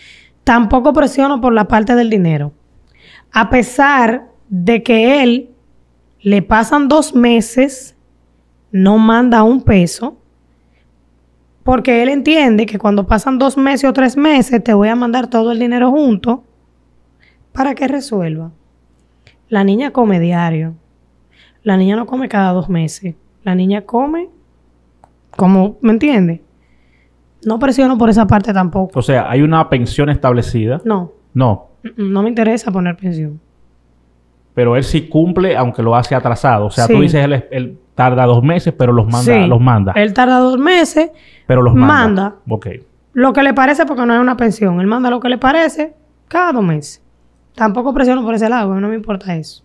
tampoco presiono por la parte del dinero. A pesar de que él le pasan dos meses, no manda un peso, porque él entiende que cuando pasan dos meses o tres meses, te voy a mandar todo el dinero junto para que resuelva. La niña come diario. La niña no come cada dos meses. La niña come, como, ¿me entiendes? No presiono por esa parte tampoco. O sea, ¿hay una pensión establecida? No. No. No me interesa poner pensión. Pero él sí cumple, aunque lo hace atrasado. O sea, Sí. tú dices, él, él tarda dos meses, pero los manda. Sí. Los manda. Él tarda dos meses, pero los manda. manda. Ok. Lo que le parece porque no es una pensión. Él manda lo que le parece cada dos meses. Tampoco presiono por ese lado, no me importa eso.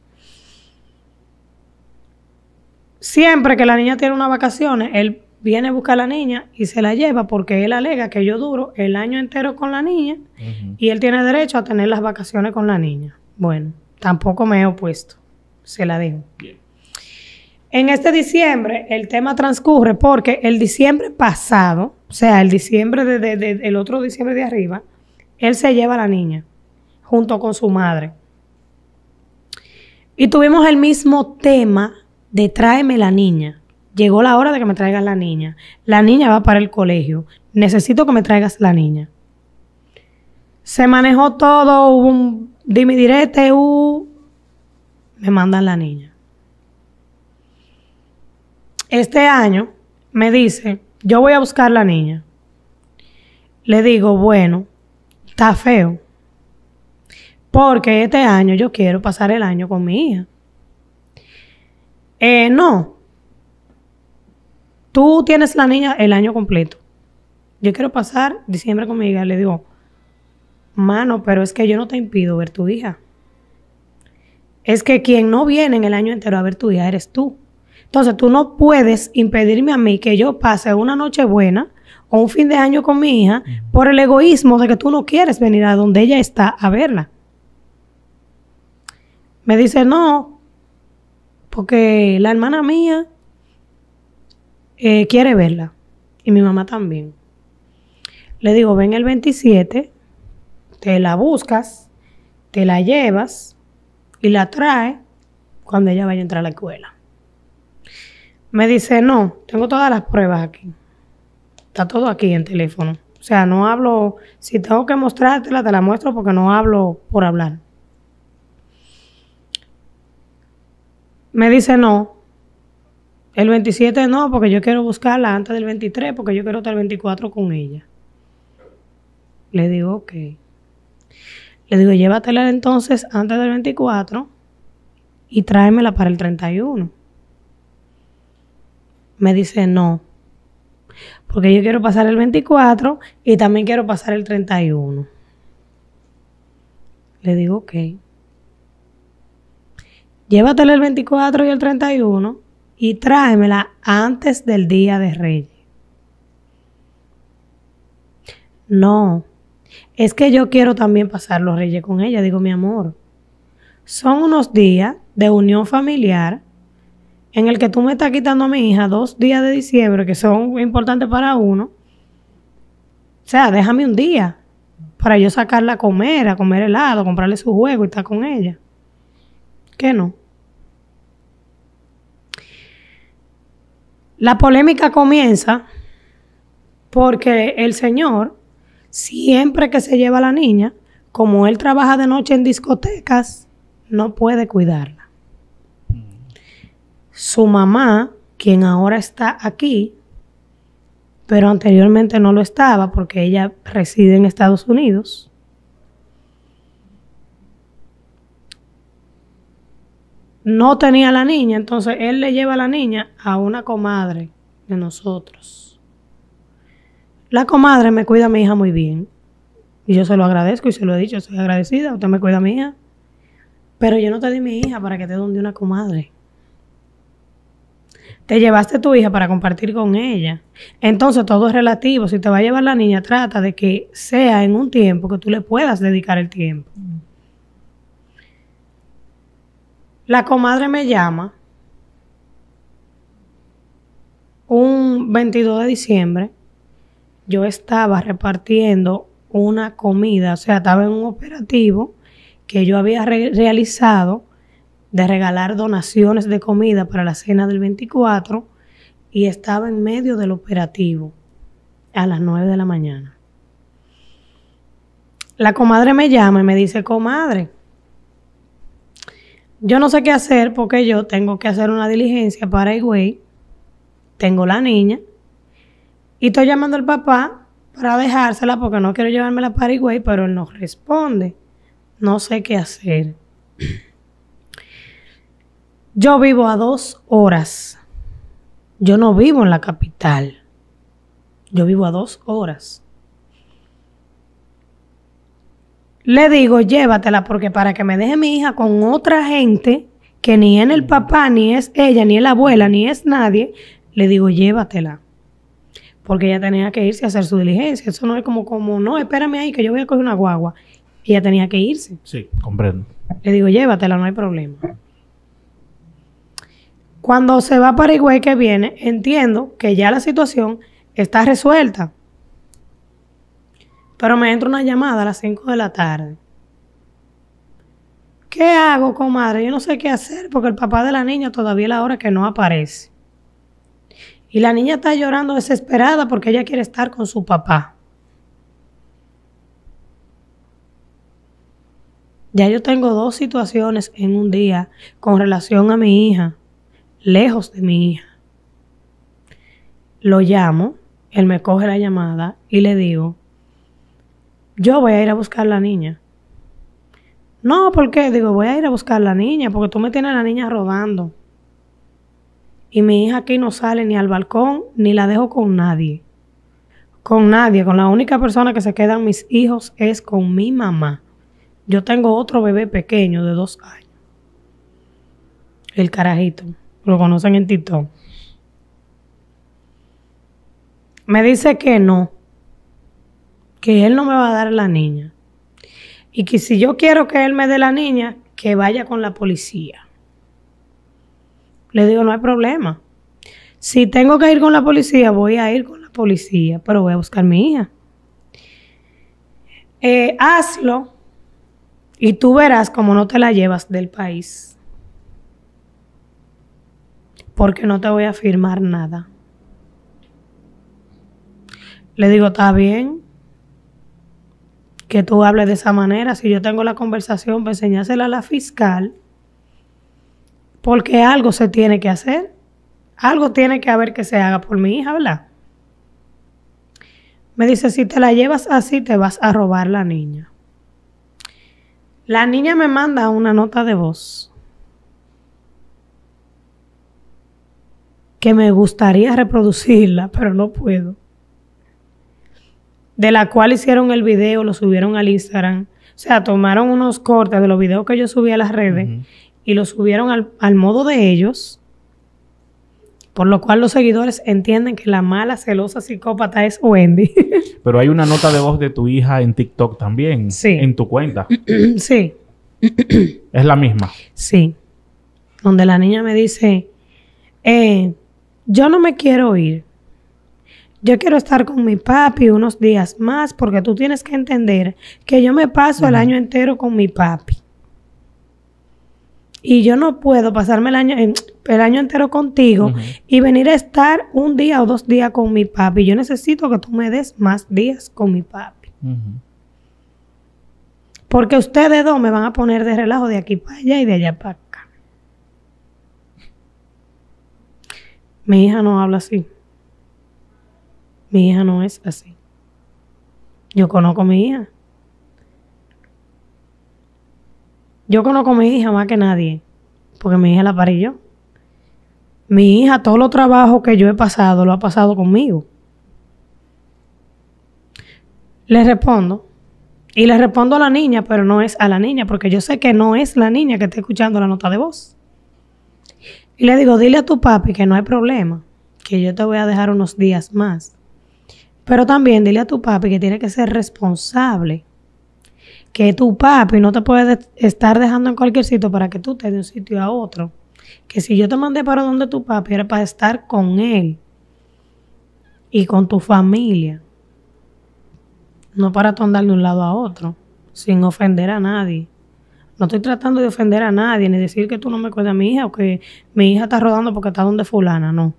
Siempre que la niña tiene unas vacaciones, él viene a buscar a la niña y se la lleva porque él alega que yo duro el año entero con la niña uh-huh. y él tiene derecho a tener las vacaciones con la niña. Bueno, tampoco me he opuesto. Se la dejo. Bien. En este diciembre, el tema transcurre porque el diciembre pasado, o sea, el diciembre de, de, de, el otro diciembre de arriba, él se lleva a la niña junto con su madre. Y tuvimos el mismo tema de tráeme la niña. Llegó la hora de que me traigas la niña. La niña va para el colegio. Necesito que me traigas la niña. Se manejó todo, hubo un dime direte, uh, me mandan la niña. Este año me dice, yo voy a buscar la niña. Le digo, bueno, está feo. Porque este año yo quiero pasar el año con mi hija. Eh, no. Tú tienes la niña el año completo. Yo quiero pasar diciembre con mi hija. Le digo, mano, pero es que yo no te impido ver tu hija. Es que quien no viene en el año entero a ver tu hija eres tú. Entonces tú no puedes impedirme a mí que yo pase una noche buena o un fin de año con mi hija por el egoísmo de que tú no quieres venir a donde ella está a verla. Me dice, no, porque la hermana mía eh, quiere verla. Y mi mamá también. Le digo, ven el veintisiete, te la buscas, te la llevas y la traes cuando ella vaya a entrar a la escuela. Me dice, no, tengo todas las pruebas aquí. Está todo aquí en teléfono. O sea, no hablo, si tengo que mostrártela, te la muestro porque no hablo por hablar. Me dice no, el veintisiete no, porque yo quiero buscarla antes del veintitrés, porque yo quiero estar el veinticuatro con ella. Le digo, ok. Le digo, llévatela entonces antes del veinticuatro y tráemela para el treinta y uno. Me dice no, porque yo quiero pasar el veinticuatro y también quiero pasar el treinta y uno. Le digo, ok. Llévatela el veinticuatro y el treinta y uno y tráemela antes del Día de Reyes. No, es que yo quiero también pasar los Reyes con ella. Digo, mi amor, son unos días de unión familiar en el que tú me estás quitando a mi hija dos días de diciembre que son importantes para uno. O sea, déjame un día para yo sacarla a comer, a comer helado, comprarle su juego y estar con ella. ¿Qué no? La polémica comienza porque el señor, siempre que se lleva a la niña, como él trabaja de noche en discotecas, no puede cuidarla. Su mamá, quien ahora está aquí, pero anteriormente no lo estaba porque ella reside en Estados Unidos, no tenía a la niña, entonces él le lleva a la niña a una comadre de nosotros. La comadre me cuida a mi hija muy bien. Y yo se lo agradezco y se lo he dicho, soy agradecida, usted me cuida a mi hija. Pero yo no te di mi hija para que te donde una comadre. Te llevaste a tu hija para compartir con ella. Entonces todo es relativo. Si te va a llevar la niña, trata de que sea en un tiempo que tú le puedas dedicar el tiempo. La comadre me llama un veintidós de diciembre. Yo estaba repartiendo una comida, o sea, estaba en un operativo que yo había re realizado de regalar donaciones de comida para la cena del veinticuatro y estaba en medio del operativo a las nueve de la mañana. La comadre me llama y me dice, comadre, yo no sé qué hacer porque yo tengo que hacer una diligencia para Higüey, tengo la niña y estoy llamando al papá para dejársela porque no quiero llevármela para Higüey, pero él no responde. No sé qué hacer. Yo vivo a dos horas. Yo no vivo en la capital. Yo vivo a dos horas. Le digo, llévatela porque para que me deje mi hija con otra gente que ni es el papá, ni es ella, ni es la abuela, ni es nadie, le digo, llévatela. Porque ella tenía que irse a hacer su diligencia. Eso no es como, como, no, espérame ahí que yo voy a coger una guagua. Ella tenía que irse. Sí, comprendo. Le digo, llévatela, no hay problema. Cuando se va para Higüey que viene, entiendo que ya la situación está resuelta. Pero me entra una llamada a las cinco de la tarde. ¿Qué hago, comadre? Yo no sé qué hacer porque el papá de la niña todavía es la hora que no aparece. Y la niña está llorando desesperada porque ella quiere estar con su papá. Ya yo tengo dos situaciones en un día con relación a mi hija, lejos de mi hija. Lo llamo, él me coge la llamada y le digo, yo voy a ir a buscar a la niña. No, ¿por qué? Digo, voy a ir a buscar a la niña porque tú me tienes a la niña rodando. Y mi hija aquí no sale ni al balcón ni la dejo con nadie. Con nadie, con la única persona que se quedan mis hijos es con mi mamá. Yo tengo otro bebé pequeño de dos años. El carajito. Lo conocen en TikTok. Me dice que no. Que él no me va a dar la niña. Y que si yo quiero que él me dé la niña, que vaya con la policía. Le digo, no hay problema. Si tengo que ir con la policía, voy a ir con la policía. Pero voy a buscar a mi hija. Eh, hazlo. Y tú verás cómo no te la llevas del país. Porque no te voy a firmar nada. Le digo, está bien que tú hables de esa manera. Si yo tengo la conversación, pues enseñársela a la fiscal. Porque algo se tiene que hacer. Algo tiene que haber que se haga por mi hija, ¿verdad? Me dice, si te la llevas así, te vas a robar la niña. La niña me manda una nota de voz que me gustaría reproducirla, pero no puedo. De la cual hicieron el video, lo subieron al Instagram. O sea, tomaron unos cortes de los videos que yo subí a las redes uh-huh. y lo subieron al, al modo de ellos. Por lo cual los seguidores entienden que la mala, celosa, psicópata es Wendy. Pero hay una nota de voz de tu hija en TikTok también. Sí. En tu cuenta. Sí. ¿Es la misma? Sí. Donde la niña me dice, eh, yo no me quiero ir. Yo quiero estar con mi papi unos días más porque tú tienes que entender que yo me paso uh-huh. el año entero con mi papi. Y yo no puedo pasarme el año, el año entero contigo uh-huh. y venir a estar un día o dos días con mi papi. Yo necesito que tú me des más días con mi papi. Uh-huh. Porque ustedes dos me van a poner de relajo de aquí para allá y de allá para acá. Mi hija no habla así. Mi hija no es así. Yo conozco a mi hija. Yo conozco a mi hija más que nadie, porque mi hija la parí yo. Mi hija, todo los trabajos que yo he pasado, lo ha pasado conmigo. Le respondo, y le respondo a la niña, pero no es a la niña, porque yo sé que no es la niña que está escuchando la nota de voz. Y le digo, dile a tu papi que no hay problema, que yo te voy a dejar unos días más. Pero también dile a tu papi que tiene que ser responsable. Que tu papi no te puede estar dejando en cualquier sitio para que tú te de un sitio a otro. Que si yo te mandé para donde tu papi era para estar con él y con tu familia. no para tú andar de un lado a otro, sin ofender a nadie. No estoy tratando de ofender a nadie, ni decir que tú no me cuidas a mi hija o que mi hija está rodando porque está donde fulana, no.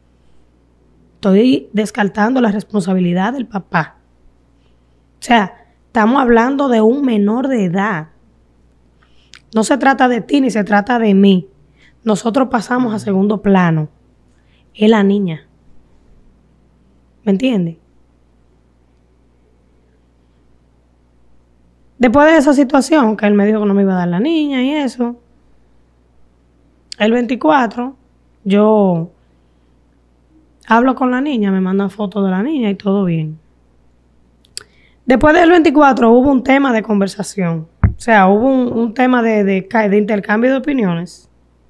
Estoy descartando la responsabilidad del papá. O sea, estamos hablando de un menor de edad. No se trata de ti ni se trata de mí. Nosotros pasamos a segundo plano. Es la niña. ¿Me entiendes? Después de esa situación, que él me dijo que no me iba a dar la niña y eso, el veinticuatro, yo hablo con la niña, me mandan fotos de la niña y todo bien. Después del veinticuatro hubo un tema de conversación. O sea, hubo un, un tema de, de, de intercambio de opiniones.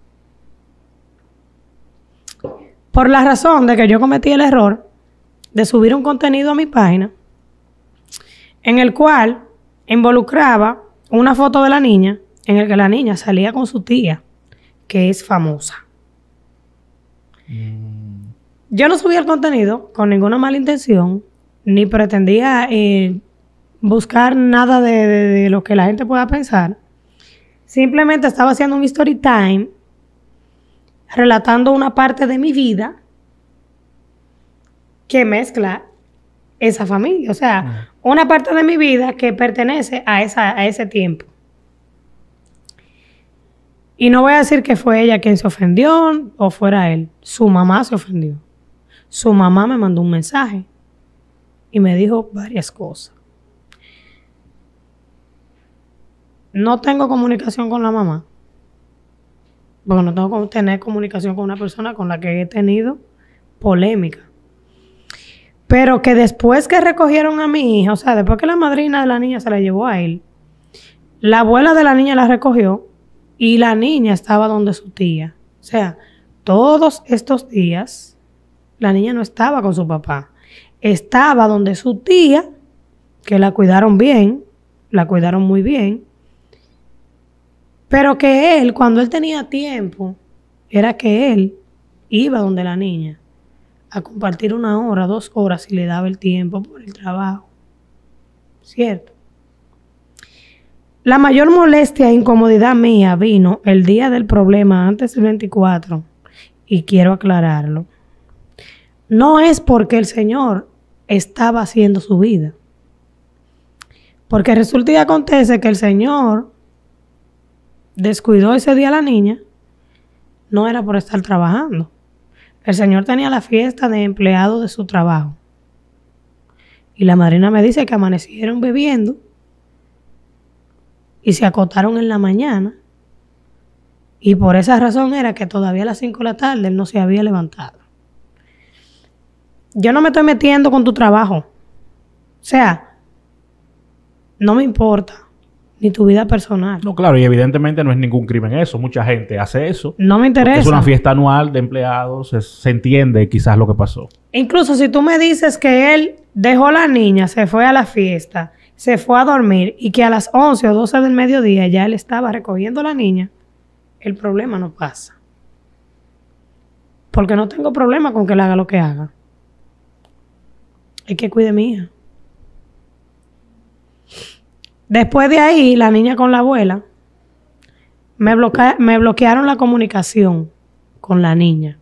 Por la razón de que yo cometí el error de subir un contenido a mi página en el cual involucraba una foto de la niña en el que la niña salía con su tía, que es famosa. Mm. Yo no subí el contenido con ninguna mala intención, ni pretendía eh, buscar nada de, de, de lo que la gente pueda pensar. Simplemente estaba haciendo un story time, relatando una parte de mi vida que mezcla esa familia. O sea, mm. una parte de mi vida que pertenece a, esa, a ese tiempo. Y no voy a decir que fue ella quien se ofendió o fuera él. Su mamá se ofendió. Su mamá me mandó un mensaje y me dijo varias cosas. No tengo comunicación con la mamá, porque no tengo que tener comunicación con una persona con la que he tenido polémica. Pero que después que recogieron a mi hija, o sea, después que la madrina de la niña se la llevó a él, la abuela de la niña la recogió y la niña estaba donde su tía. O sea, todos estos días la niña no estaba con su papá. Estaba donde su tía, que la cuidaron bien, la cuidaron muy bien. Pero que él, cuando él tenía tiempo, era que él iba donde la niña a compartir una hora, dos horas, si le daba el tiempo por el trabajo. ¿Cierto? La mayor molestia e incomodidad mía vino el día del problema, antes del veinticuatro, y quiero aclararlo. No es porque el Señor estaba haciendo su vida. Porque resulta y acontece que el Señor descuidó ese día a la niña, no era por estar trabajando. El Señor tenía la fiesta de empleados de su trabajo. Y la madrina me dice que amanecieron bebiendo y se acostaron en la mañana. Y por esa razón era que todavía a las cinco de la tarde él no se había levantado. Yo no me estoy metiendo con tu trabajo. O sea, no me importa. Ni tu vida personal. No, claro, y evidentemente no es ningún crimen eso. Mucha gente hace eso. No me interesa. Es una fiesta anual de empleados. Es, se entiende quizás lo que pasó. Incluso si tú me dices que él dejó a la niña, se fue a la fiesta, se fue a dormir y que a las once o doce del mediodía ya él estaba recogiendo a la niña, el problema no pasa. Porque no tengo problema con que él haga lo que haga. Es que cuide a mi hija. Después de ahí, la niña con la abuela, me, bloquea, me bloquearon la comunicación con la niña.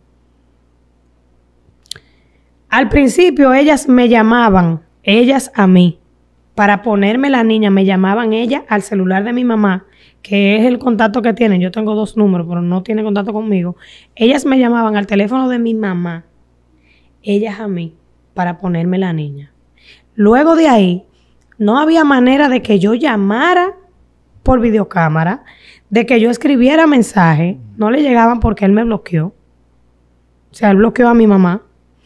Al principio, ellas me llamaban, ellas a mí, para ponerme la niña, me llamaban ellas al celular de mi mamá, que es el contacto que tienen. Yo tengo dos números, pero no tiene contacto conmigo. Ellas me llamaban al teléfono de mi mamá, ellas a mí, para ponerme la niña. Luego de ahí, no había manera de que yo llamara por videocámara, de que yo escribiera mensaje. No le llegaban porque él me bloqueó. O sea, él bloqueó a mi mamá.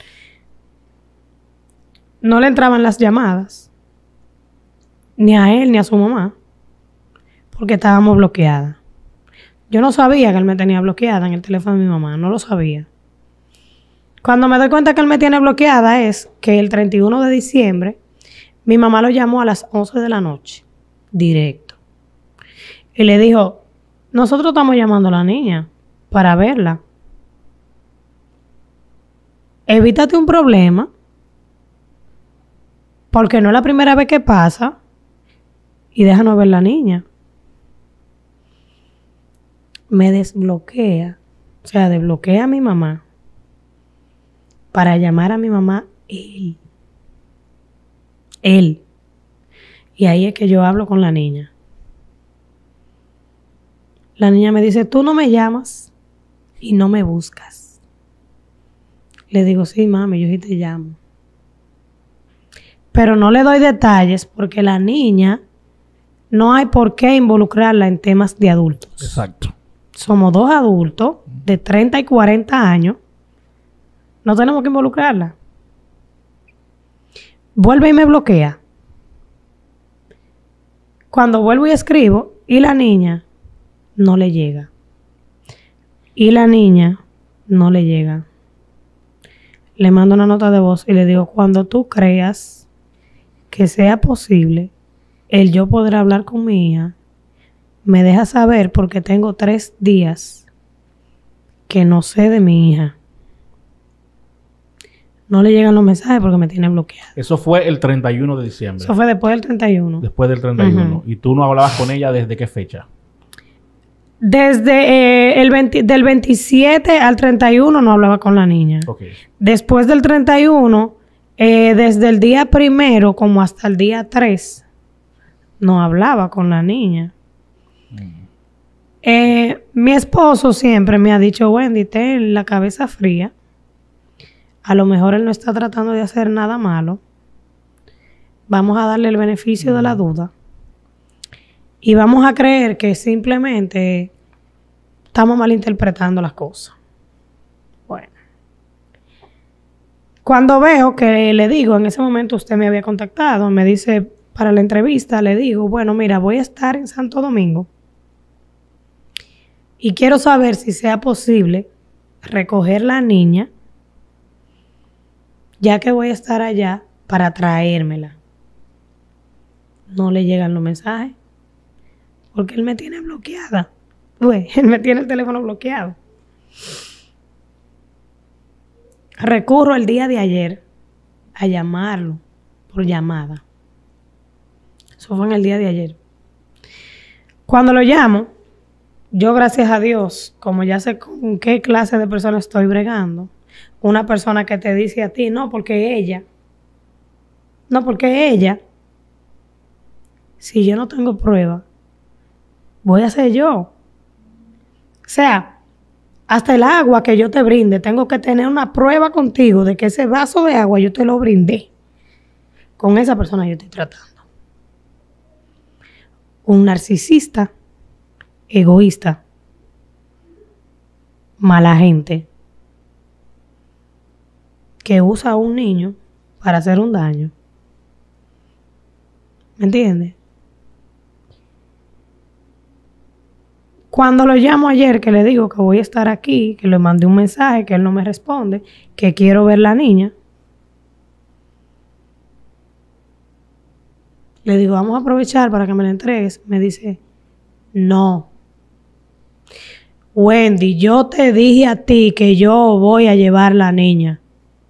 No le entraban las llamadas. Ni a él ni a su mamá. Porque estábamos bloqueadas. Yo no sabía que él me tenía bloqueada en el teléfono de mi mamá. No lo sabía. Cuando me doy cuenta que él me tiene bloqueada es que el treinta y uno de diciembre... mi mamá lo llamó a las once de la noche, directo. Y le dijo, nosotros estamos llamando a la niña para verla. Evítate un problema Porque no es la primera vez que pasa y déjanos ver la niña. Me desbloquea, o sea, desbloquea a mi mamá para llamar a mi mamá él. Él. Y ahí es que yo hablo con la niña. La niña me dice, tú no me llamas y no me buscas. Le digo, sí, mami, yo sí te llamo. Pero no le doy detalles porque la niña no hay por qué involucrarla en temas de adultos. Exacto. Somos dos adultos de treinta y cuarenta años. No tenemos que involucrarla. Vuelve y me bloquea. Cuando vuelvo y escribo, y la niña no le llega. Y la niña no le llega. Le mando una nota de voz y le digo, cuando tú creas que sea posible el yo poder hablar con mi hija, me deja saber porque tengo tres días que no sé de mi hija. No le llegan los mensajes porque me tiene bloqueada. Eso fue el treinta y uno de diciembre. Eso fue después del treinta y uno. Después del treinta y uno. Uh-huh. ¿Y tú no hablabas con ella desde qué fecha? Desde eh, el veinte, del veintisiete al treinta y uno no hablaba con la niña. Okay. Después del treinta y uno, eh, desde el día primero como hasta el día tres, no hablaba con la niña. Mm. Eh, mi esposo siempre me ha dicho, Wendy, ten la cabeza fría. A lo mejor él no está tratando de hacer nada malo. Vamos a darle el beneficio mm. de la duda. Y vamos a creer que simplemente estamos malinterpretando las cosas. Bueno. Cuando veo que le digo, en ese momento usted me había contactado, me dice para la entrevista, le digo, bueno, mira, voy a estar en Santo Domingo y quiero saber si sea posible recoger la niña, ya que voy a estar allá para traérmela. No le llegan los mensajes. Porque él me tiene bloqueada. Uy, él me tiene el teléfono bloqueado. Recurro el día de ayer a llamarlo por llamada. Eso fue en el día de ayer. Cuando lo llamo, yo gracias a Dios, como ya sé con qué clase de persona estoy bregando, una persona que te dice a ti, no, porque ella, no, porque ella, si yo no tengo prueba, voy a ser yo. O sea, hasta el agua que yo te brinde, tengo que tener una prueba contigo de que ese vaso de agua yo te lo brindé. Con esa persona yo estoy tratando. Un narcisista, egoísta, mala gente, que usa a un niño para hacer un daño. ¿Me entiendes? Cuando lo llamo ayer, que le digo que voy a estar aquí, que le mandé un mensaje, que él no me responde, que quiero ver la niña, le digo, vamos a aprovechar para que me la entregues. Me dice, no. Wendy, yo te dije a ti que yo voy a llevar la niña.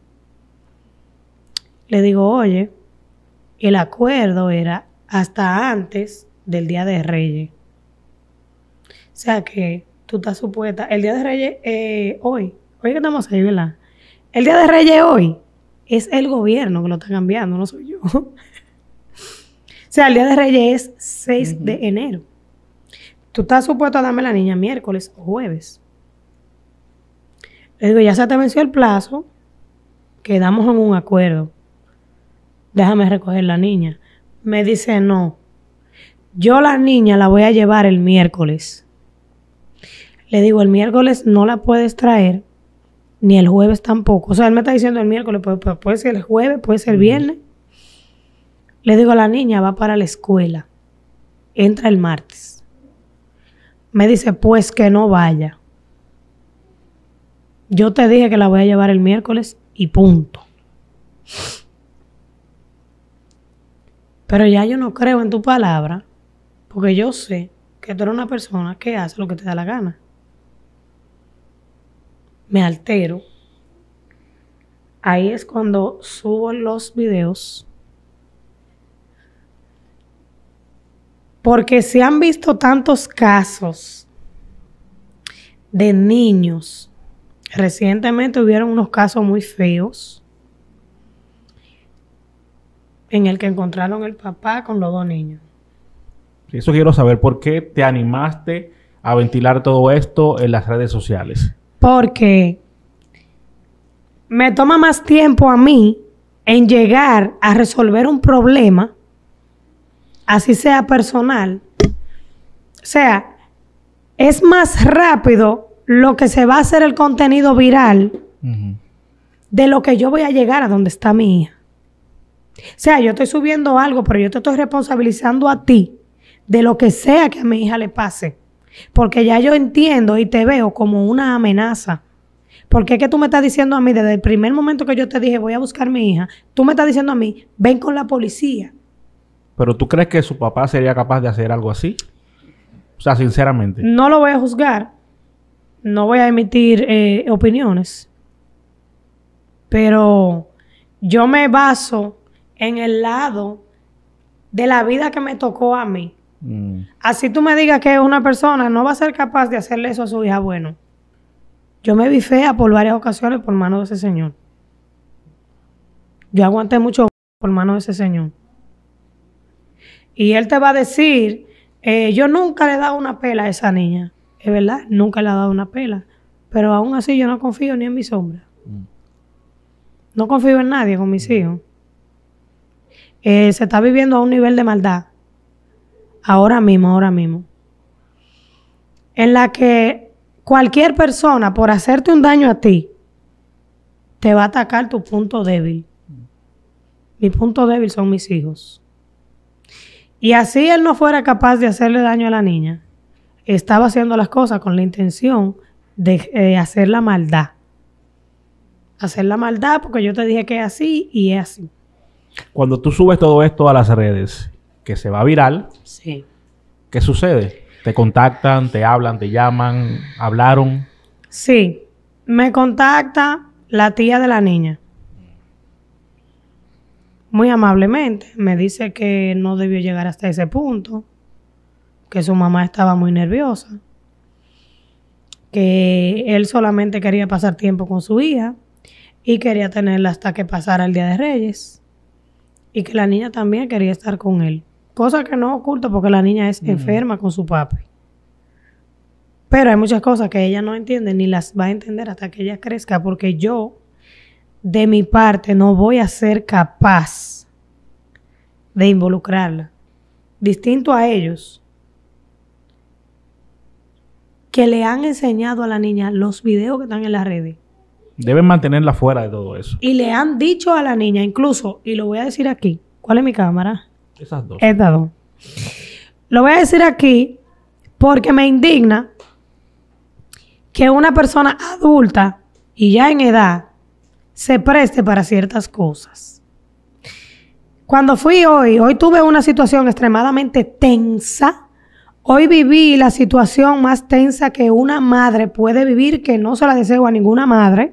Le digo, oye, el acuerdo era hasta antes del Día de Reyes. O sea que tú estás supuesta, el Día de Reyes, eh, hoy, hoy que estamos ahí, ¿verdad? El Día de Reyes hoy es el gobierno que lo está cambiando, no soy yo. O sea, el Día de Reyes es seis uh-huh. de enero. Tú estás supuesto a darme la niña miércoles o jueves. Le digo, ya se te venció el plazo, quedamos en un acuerdo. Déjame recoger la niña. Me dice, no, yo la niña la voy a llevar el miércoles. Le digo, el miércoles no la puedes traer, ni el jueves tampoco. O sea, él me está diciendo el miércoles, pues, pues, puede ser el jueves, puede ser el viernes. Le digo, la niña va para la escuela, entra el martes. Me dice, pues que no vaya. Yo te dije que la voy a llevar el miércoles y punto. Pero ya yo no creo en tu palabra, porque yo sé que tú eres una persona que hace lo que te da la gana. Me altero. Ahí es cuando subo los videos Porque se han visto tantos casos de niños. Recientemente hubieron unos casos muy feos en el que encontraron el papá con los dos niños. Eso quiero saber. ¿Por qué te animaste a ventilar todo esto en las redes sociales? Porque me toma más tiempo a mí en llegar a resolver un problema, así sea personal. O sea, es más rápido lo que se va a hacer el contenido viral uh-huh. de lo que yo voy a llegar a donde está mi hija. O sea, yo estoy subiendo algo, pero yo te estoy responsabilizando a ti de lo que sea que a mi hija le pase. Porque ya yo entiendo y te veo como una amenaza. Porque es que tú me estás diciendo a mí, desde el primer momento que yo te dije voy a buscar a mi hija, tú me estás diciendo a mí, ven con la policía. ¿Pero tú crees que su papá sería capaz de hacer algo así? O sea, sinceramente. No lo voy a juzgar. No voy a emitir eh, opiniones. Pero yo me baso en el lado de la vida que me tocó a mí. Mm. Así tú me digas que una persona no va a ser capaz de hacerle eso a su hija, bueno, yo me vi fea por varias ocasiones por mano de ese señor. Yo aguanté mucho por mano de ese señor. Y él te va a decir, eh, yo nunca le he dado una pela a esa niña. Es verdad, nunca le he dado una pela. Pero aún así yo no confío ni en mi sombra. Mm. No confío en nadie con mis hijos. Eh, se está viviendo a un nivel de maldad. Ahora mismo, ahora mismo. En la que cualquier persona, por hacerte un daño a ti, te va a atacar tu punto débil. Mi punto débil son mis hijos. Y así él no fuera capaz de hacerle daño a la niña, estaba haciendo las cosas con la intención de eh, hacer la maldad. Hacer la maldad porque yo te dije que es así y es así. Cuando tú subes todo esto a las redes, que se va viral, sí. ¿Qué sucede? ¿Te contactan, te hablan, te llaman, hablaron? Sí, me contacta la tía de la niña. Muy amablemente me dice que no debió llegar hasta ese punto, que su mamá estaba muy nerviosa, que él solamente quería pasar tiempo con su hija y quería tenerla hasta que pasara el Día de Reyes, y que la niña también quería estar con él, cosa que no oculta porque la niña es mm. enferma con su papi. Pero hay muchas cosas que ella no entiende ni las va a entender hasta que ella crezca, porque yo de mi parte no voy a ser capaz de involucrarla. Distinto a ellos, que le han enseñado a la niña los videos que están en las redes. Deben mantenerla fuera de todo eso. Y le han dicho a la niña, incluso, y lo voy a decir aquí. ¿Cuál es mi cámara? Esas dos. Estas dos. Lo voy a decir aquí porque me indigna que una persona adulta y ya en edad se preste para ciertas cosas. Cuando fui hoy, hoy tuve una situación extremadamente tensa. Hoy viví la situación más tensa que una madre puede vivir, que no se la deseo a ninguna madre.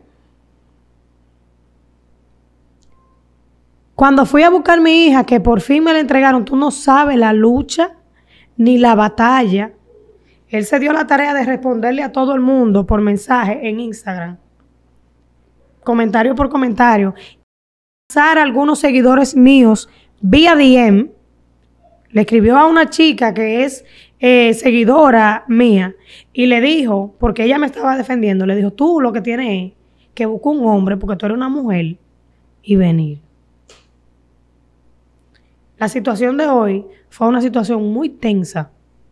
Cuando fui a buscar a mi hija, que por fin me la entregaron, tú no sabes la lucha ni la batalla. Él se dio la tarea de responderle a todo el mundo por mensaje en Instagram. Comentario por comentario. Pasar a algunos seguidores míos vía D M. Le escribió a una chica que es eh, seguidora mía y le dijo, porque ella me estaba defendiendo, le dijo, tú lo que tienes es que buscar un hombre porque tú eres una mujer y venir. La situación de hoy fue una situación muy tensa.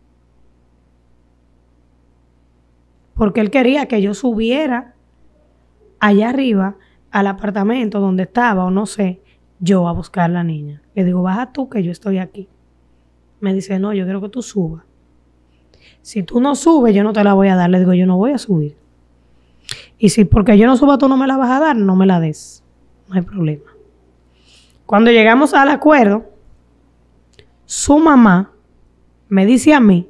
Porque él quería que yo subiera allá arriba al apartamento donde estaba, o no sé, yo a buscar a la niña. Le digo, baja tú que yo estoy aquí. Me dice, no, yo quiero que tú subas. Si tú no subes, yo no te la voy a dar. Le digo, yo no voy a subir. Y si porque yo no suba tú no me la vas a dar, no me la des. No hay problema. Cuando llegamos al acuerdo, su mamá me dice a mí,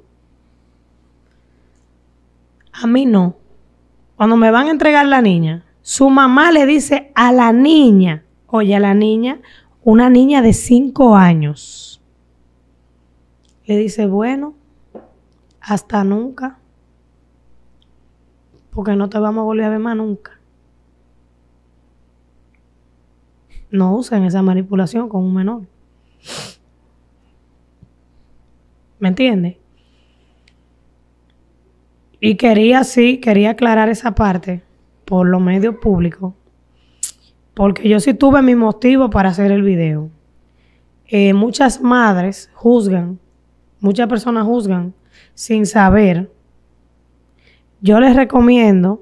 a mí no. Cuando me van a entregar la niña, su mamá le dice a la niña, oye, a la niña, una niña de cinco años, Le dice, bueno, hasta nunca. Porque no te vamos a volver a ver más nunca. No usen esa manipulación con un menor. ¿Me entiendes? Y quería, sí, quería aclarar esa parte por los medios públicos. Porque yo sí tuve mi motivo para hacer el video. Eh, muchas madres juzgan, muchas personas juzgan sin saber. Yo les recomiendo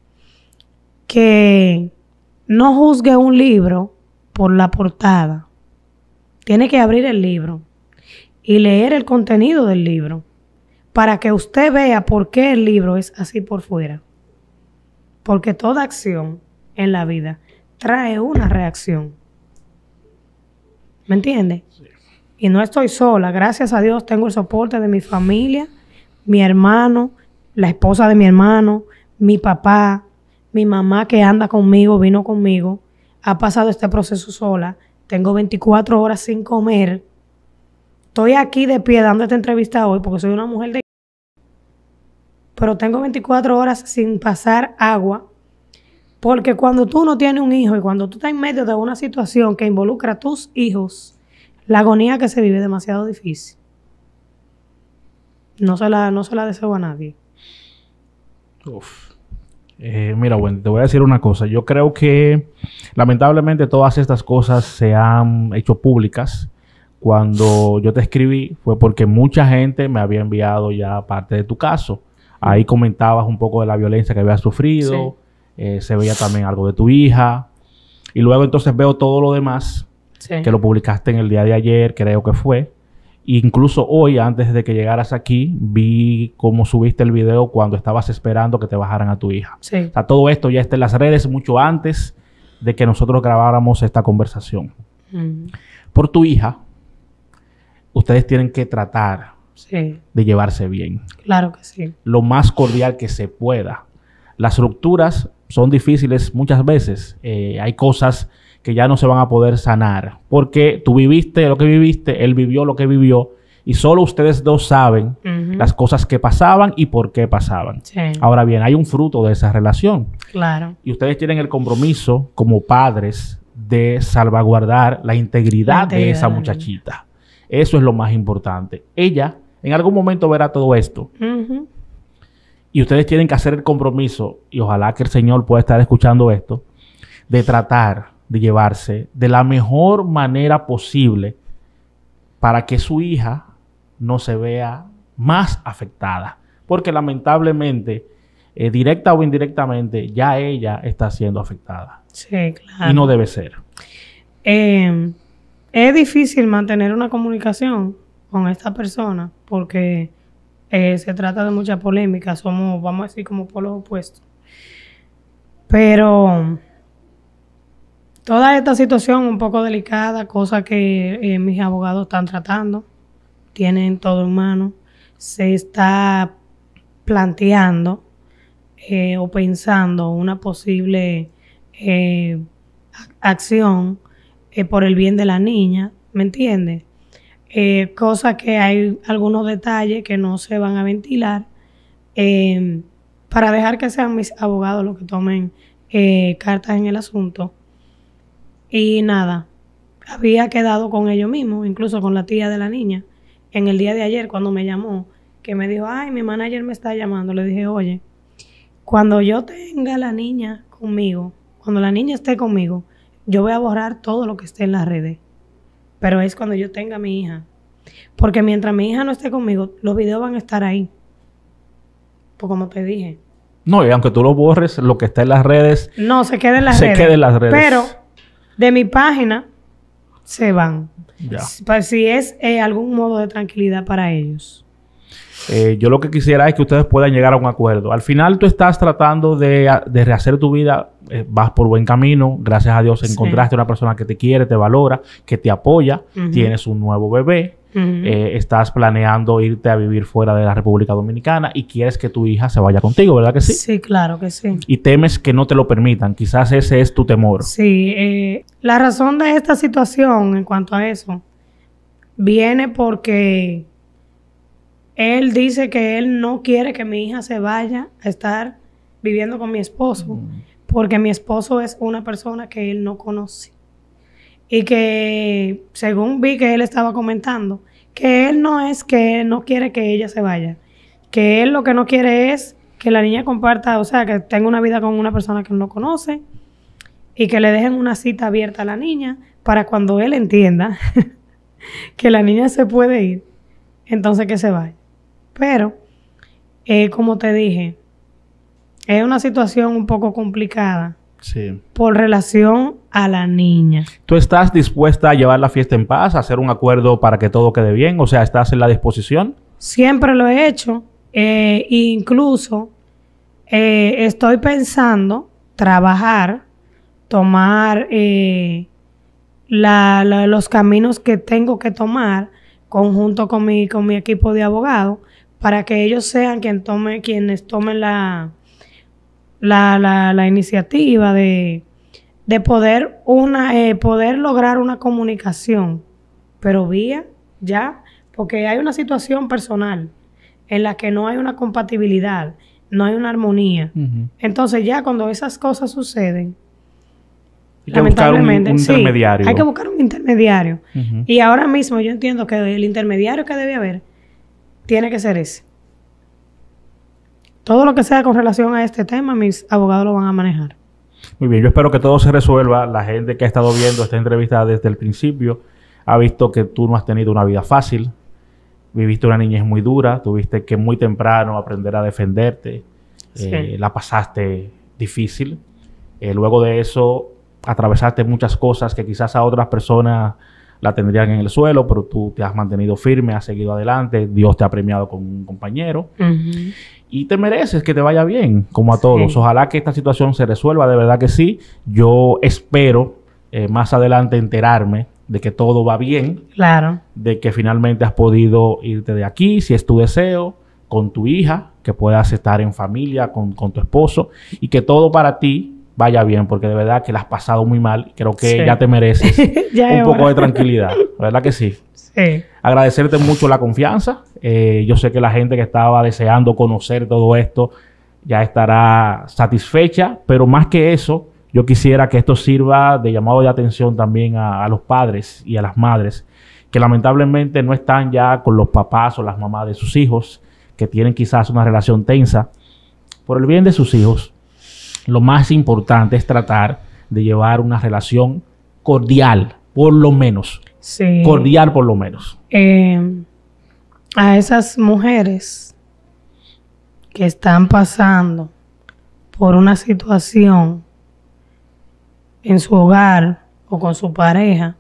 que no juzgue un libro por la portada. Tiene que abrir el libro y leer el contenido del libro para que usted vea por qué el libro es así por fuera. Porque toda acción en la vida trae una reacción. ¿Me entiende? Sí. Y no estoy sola. Gracias a Dios tengo el soporte de mi familia, mi hermano, la esposa de mi hermano, mi papá, mi mamá que anda conmigo, vino conmigo, ha pasado este proceso sola. Tengo veinticuatro horas sin comer. Estoy aquí de pie dando esta entrevista hoy porque soy una mujer de... Pero tengo veinticuatro horas sin pasar agua. Porque cuando tú no tienes un hijo y cuando tú estás en medio de una situación que involucra a tus hijos, la agonía que se vive es demasiado difícil. No se la, no se la deseo a nadie. Uf. Eh, mira, bueno, te voy a decir una cosa. Yo creo que lamentablemente todas estas cosas se han hecho públicas. Cuando yo te escribí fue porque mucha gente me había enviado ya parte de tu caso. Ahí comentabas un poco de la violencia que habías sufrido. Sí. Eh, se veía también algo de tu hija. Y luego entonces veo todo lo demás, sí, que lo publicaste en el día de ayer, creo que fue. Incluso hoy, antes de que llegaras aquí, vi cómo subiste el video cuando estabas esperando que te bajaran a tu hija. Sí. O sea, todo esto ya está en las redes mucho antes de que nosotros grabáramos esta conversación. Mm. Por tu hija, ustedes tienen que tratar, sí, de llevarse bien. Claro que sí. Lo más cordial que se pueda. Las rupturas son difíciles muchas veces. Eh, hay cosas que ya no se van a poder sanar. Porque tú viviste lo que viviste, él vivió lo que vivió, y solo ustedes dos saben uh-huh. las cosas que pasaban y por qué pasaban. Sí. Ahora bien, hay un fruto de esa relación. Claro. Y ustedes tienen el compromiso como padres de salvaguardar la integridad, la integridad de esa muchachita. Eso es lo más importante. Ella en algún momento verá todo esto. Uh-huh. Y ustedes tienen que hacer el compromiso, y ojalá que el Señor pueda estar escuchando esto, de tratar de llevarse de la mejor manera posible para que su hija no se vea más afectada. Porque lamentablemente, eh, directa o indirectamente, ya ella está siendo afectada. Sí, claro. Y no debe ser. Eh, es difícil mantener una comunicación con esta persona porque eh, se trata de mucha polémica. Somos, vamos a decir, como polos opuestos. Pero toda esta situación un poco delicada, cosa que eh, mis abogados están tratando, tienen todo en mano, se está planteando eh, o pensando una posible eh, acción eh, por el bien de la niña, ¿me entiendes? Eh, cosa que hay algunos detalles que no se van a ventilar eh, para dejar que sean mis abogados los que tomen eh, cartas en el asunto. Y nada, había quedado con ellos mismos, incluso con la tía de la niña, en el día de ayer cuando me llamó, que me dijo, ay, mi manager me está llamando. Le dije, oye, cuando yo tenga la niña conmigo, cuando la niña esté conmigo, yo voy a borrar todo lo que esté en las redes. Pero es cuando yo tenga a mi hija. Porque mientras mi hija no esté conmigo, los videos van a estar ahí. Pues como te dije. No, y aunque tú lo borres, lo que está en las redes... No, se queda en las se redes. Se queda en las redes. Pero de mi página se van. Ya. Pues si es eh, algún modo de tranquilidad para ellos. Eh, yo lo que quisiera es que ustedes puedan llegar a un acuerdo. Al final tú estás tratando de, de rehacer tu vida, eh, vas por buen camino, gracias a Dios encontraste sí. una persona que te quiere, te valora, que te apoya, uh-huh. tienes un nuevo bebé, uh-huh. eh, estás planeando irte a vivir fuera de la República Dominicana y quieres que tu hija se vaya contigo, ¿verdad que sí? Sí, claro que sí. Y temes que no te lo permitan, quizás ese es tu temor. Sí, eh, la razón de esta situación en cuanto a eso viene porque él dice que él no quiere que mi hija se vaya a estar viviendo con mi esposo, mm. porque mi esposo es una persona que él no conoce. Y que, según vi que él estaba comentando, que él no es que él no quiere que ella se vaya, que él lo que no quiere es que la niña comparta, o sea, que tenga una vida con una persona que él no conoce y que le dejen una cita abierta a la niña para cuando él entienda que la niña se puede ir, entonces que se vaya. Pero, eh, como te dije, es una situación un poco complicada. Sí. Por relación a la niña. ¿Tú estás dispuesta a llevar la fiesta en paz, a hacer un acuerdo para que todo quede bien? O sea, ¿estás en la disposición? Siempre lo he hecho. Eh, incluso eh, estoy pensando trabajar, tomar eh, la, la, los caminos que tengo que tomar conjunto con mi, con mi equipo de abogados para que ellos sean quien tome, quienes tomen la, la, la, la iniciativa de, de poder, una, eh, poder lograr una comunicación, pero vía ya, porque hay una situación personal en la que no hay una compatibilidad, no hay una armonía. Uh-huh. Entonces ya cuando esas cosas suceden, hay que buscar un, un intermediario. Sí, hay que buscar un intermediario. Uh-huh. Y ahora mismo yo entiendo que el intermediario que debe haber tiene que ser ese. Todo lo que sea con relación a este tema, mis abogados lo van a manejar. Muy bien, yo espero que todo se resuelva. La gente que ha estado viendo esta entrevista desde el principio ha visto que tú no has tenido una vida fácil. Viviste una niñez muy dura, tuviste que muy temprano aprender a defenderte. Sí. Eh, la pasaste difícil. Eh, luego de eso, atravesaste muchas cosas que quizás a otras personas la tendrían en el suelo, pero tú te has mantenido firme, has seguido adelante. Dios te ha premiado con un compañero. Uh-huh. Y te mereces que te vaya bien, como a todos. Sí. Ojalá que esta situación se resuelva, de verdad que sí. Yo espero eh, más adelante enterarme de que todo va bien. Claro. De que finalmente has podido irte de aquí, si es tu deseo, con tu hija, que puedas estar en familia con, con tu esposo y que todo para ti vaya bien, porque de verdad que la has pasado muy mal. Creo que sí. ya te mereces ya un poco hora. de tranquilidad. ¿Verdad que sí? Sí. Agradecerte mucho la confianza. Eh, yo sé que la gente que estaba deseando conocer todo esto ya estará satisfecha, pero más que eso, yo quisiera que esto sirva de llamado de atención también a, a los padres y a las madres que lamentablemente no están ya con los papás o las mamás de sus hijos, que tienen quizás una relación tensa. Por el bien de sus hijos, lo más importante es tratar de llevar una relación cordial, por lo menos. Sí. Cordial, por lo menos. Eh, a esas mujeres que están pasando por una situación en su hogar o con su pareja,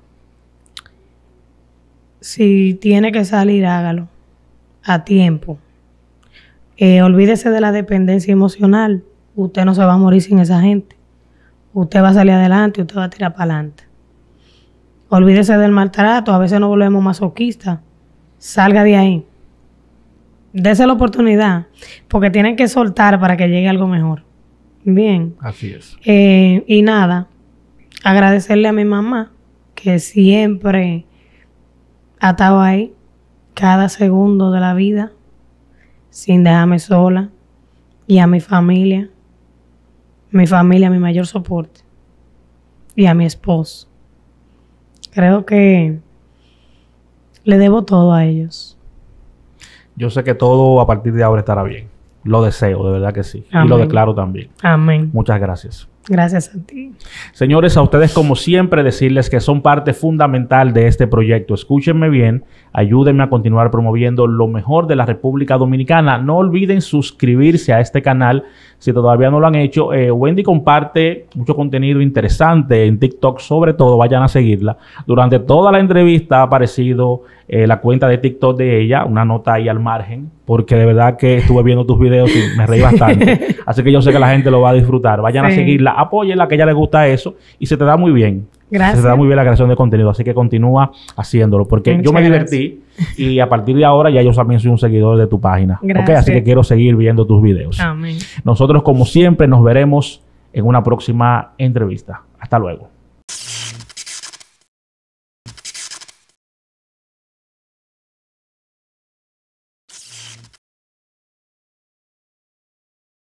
si tiene que salir, hágalo a tiempo. Eh, olvídese de la dependencia emocional. Usted no se va a morir sin esa gente. Usted va a salir adelante, usted va a tirar para adelante. Olvídese del maltrato. A veces nos volvemos masoquistas. Salga de ahí. Dese la oportunidad, porque tienen que soltar para que llegue algo mejor. Bien. Así es. Eh, y nada, agradecerle a mi mamá, que siempre ha estado ahí, cada segundo de la vida, sin dejarme sola. Y a mi familia, mi familia, mi mayor soporte. Y a mi esposo. Creo que le debo todo a ellos. Yo sé que todo a partir de ahora estará bien. Lo deseo, de verdad que sí. Amén. Y lo declaro también. Amén. Muchas gracias. Gracias a ti. Señores, a ustedes como siempre decirles que son parte fundamental de este proyecto. Escúchenme bien, ayúdenme a continuar promoviendo lo mejor de la República Dominicana. No olviden suscribirse a este canal si todavía no lo han hecho. Eh, Wendy comparte mucho contenido interesante en TikTok, sobre todo, vayan a seguirla. Durante toda la entrevista ha aparecido eh, la cuenta de TikTok de ella, una nota ahí al margen, porque de verdad que estuve viendo tus videos y me reí bastante. Así que yo sé que la gente lo va a disfrutar. Vayan sí. a seguirla, apóyenla, que a ella le gusta eso y se te da muy bien. Gracias. Se te da muy bien la creación de contenido, así que continúa haciéndolo, porque Muchas yo me divertí gracias. Y a partir de ahora ya yo también soy un seguidor de tu página. ¿Okay? Así que quiero seguir viendo tus videos. Amén. Nosotros, como siempre, nos veremos en una próxima entrevista. Hasta luego.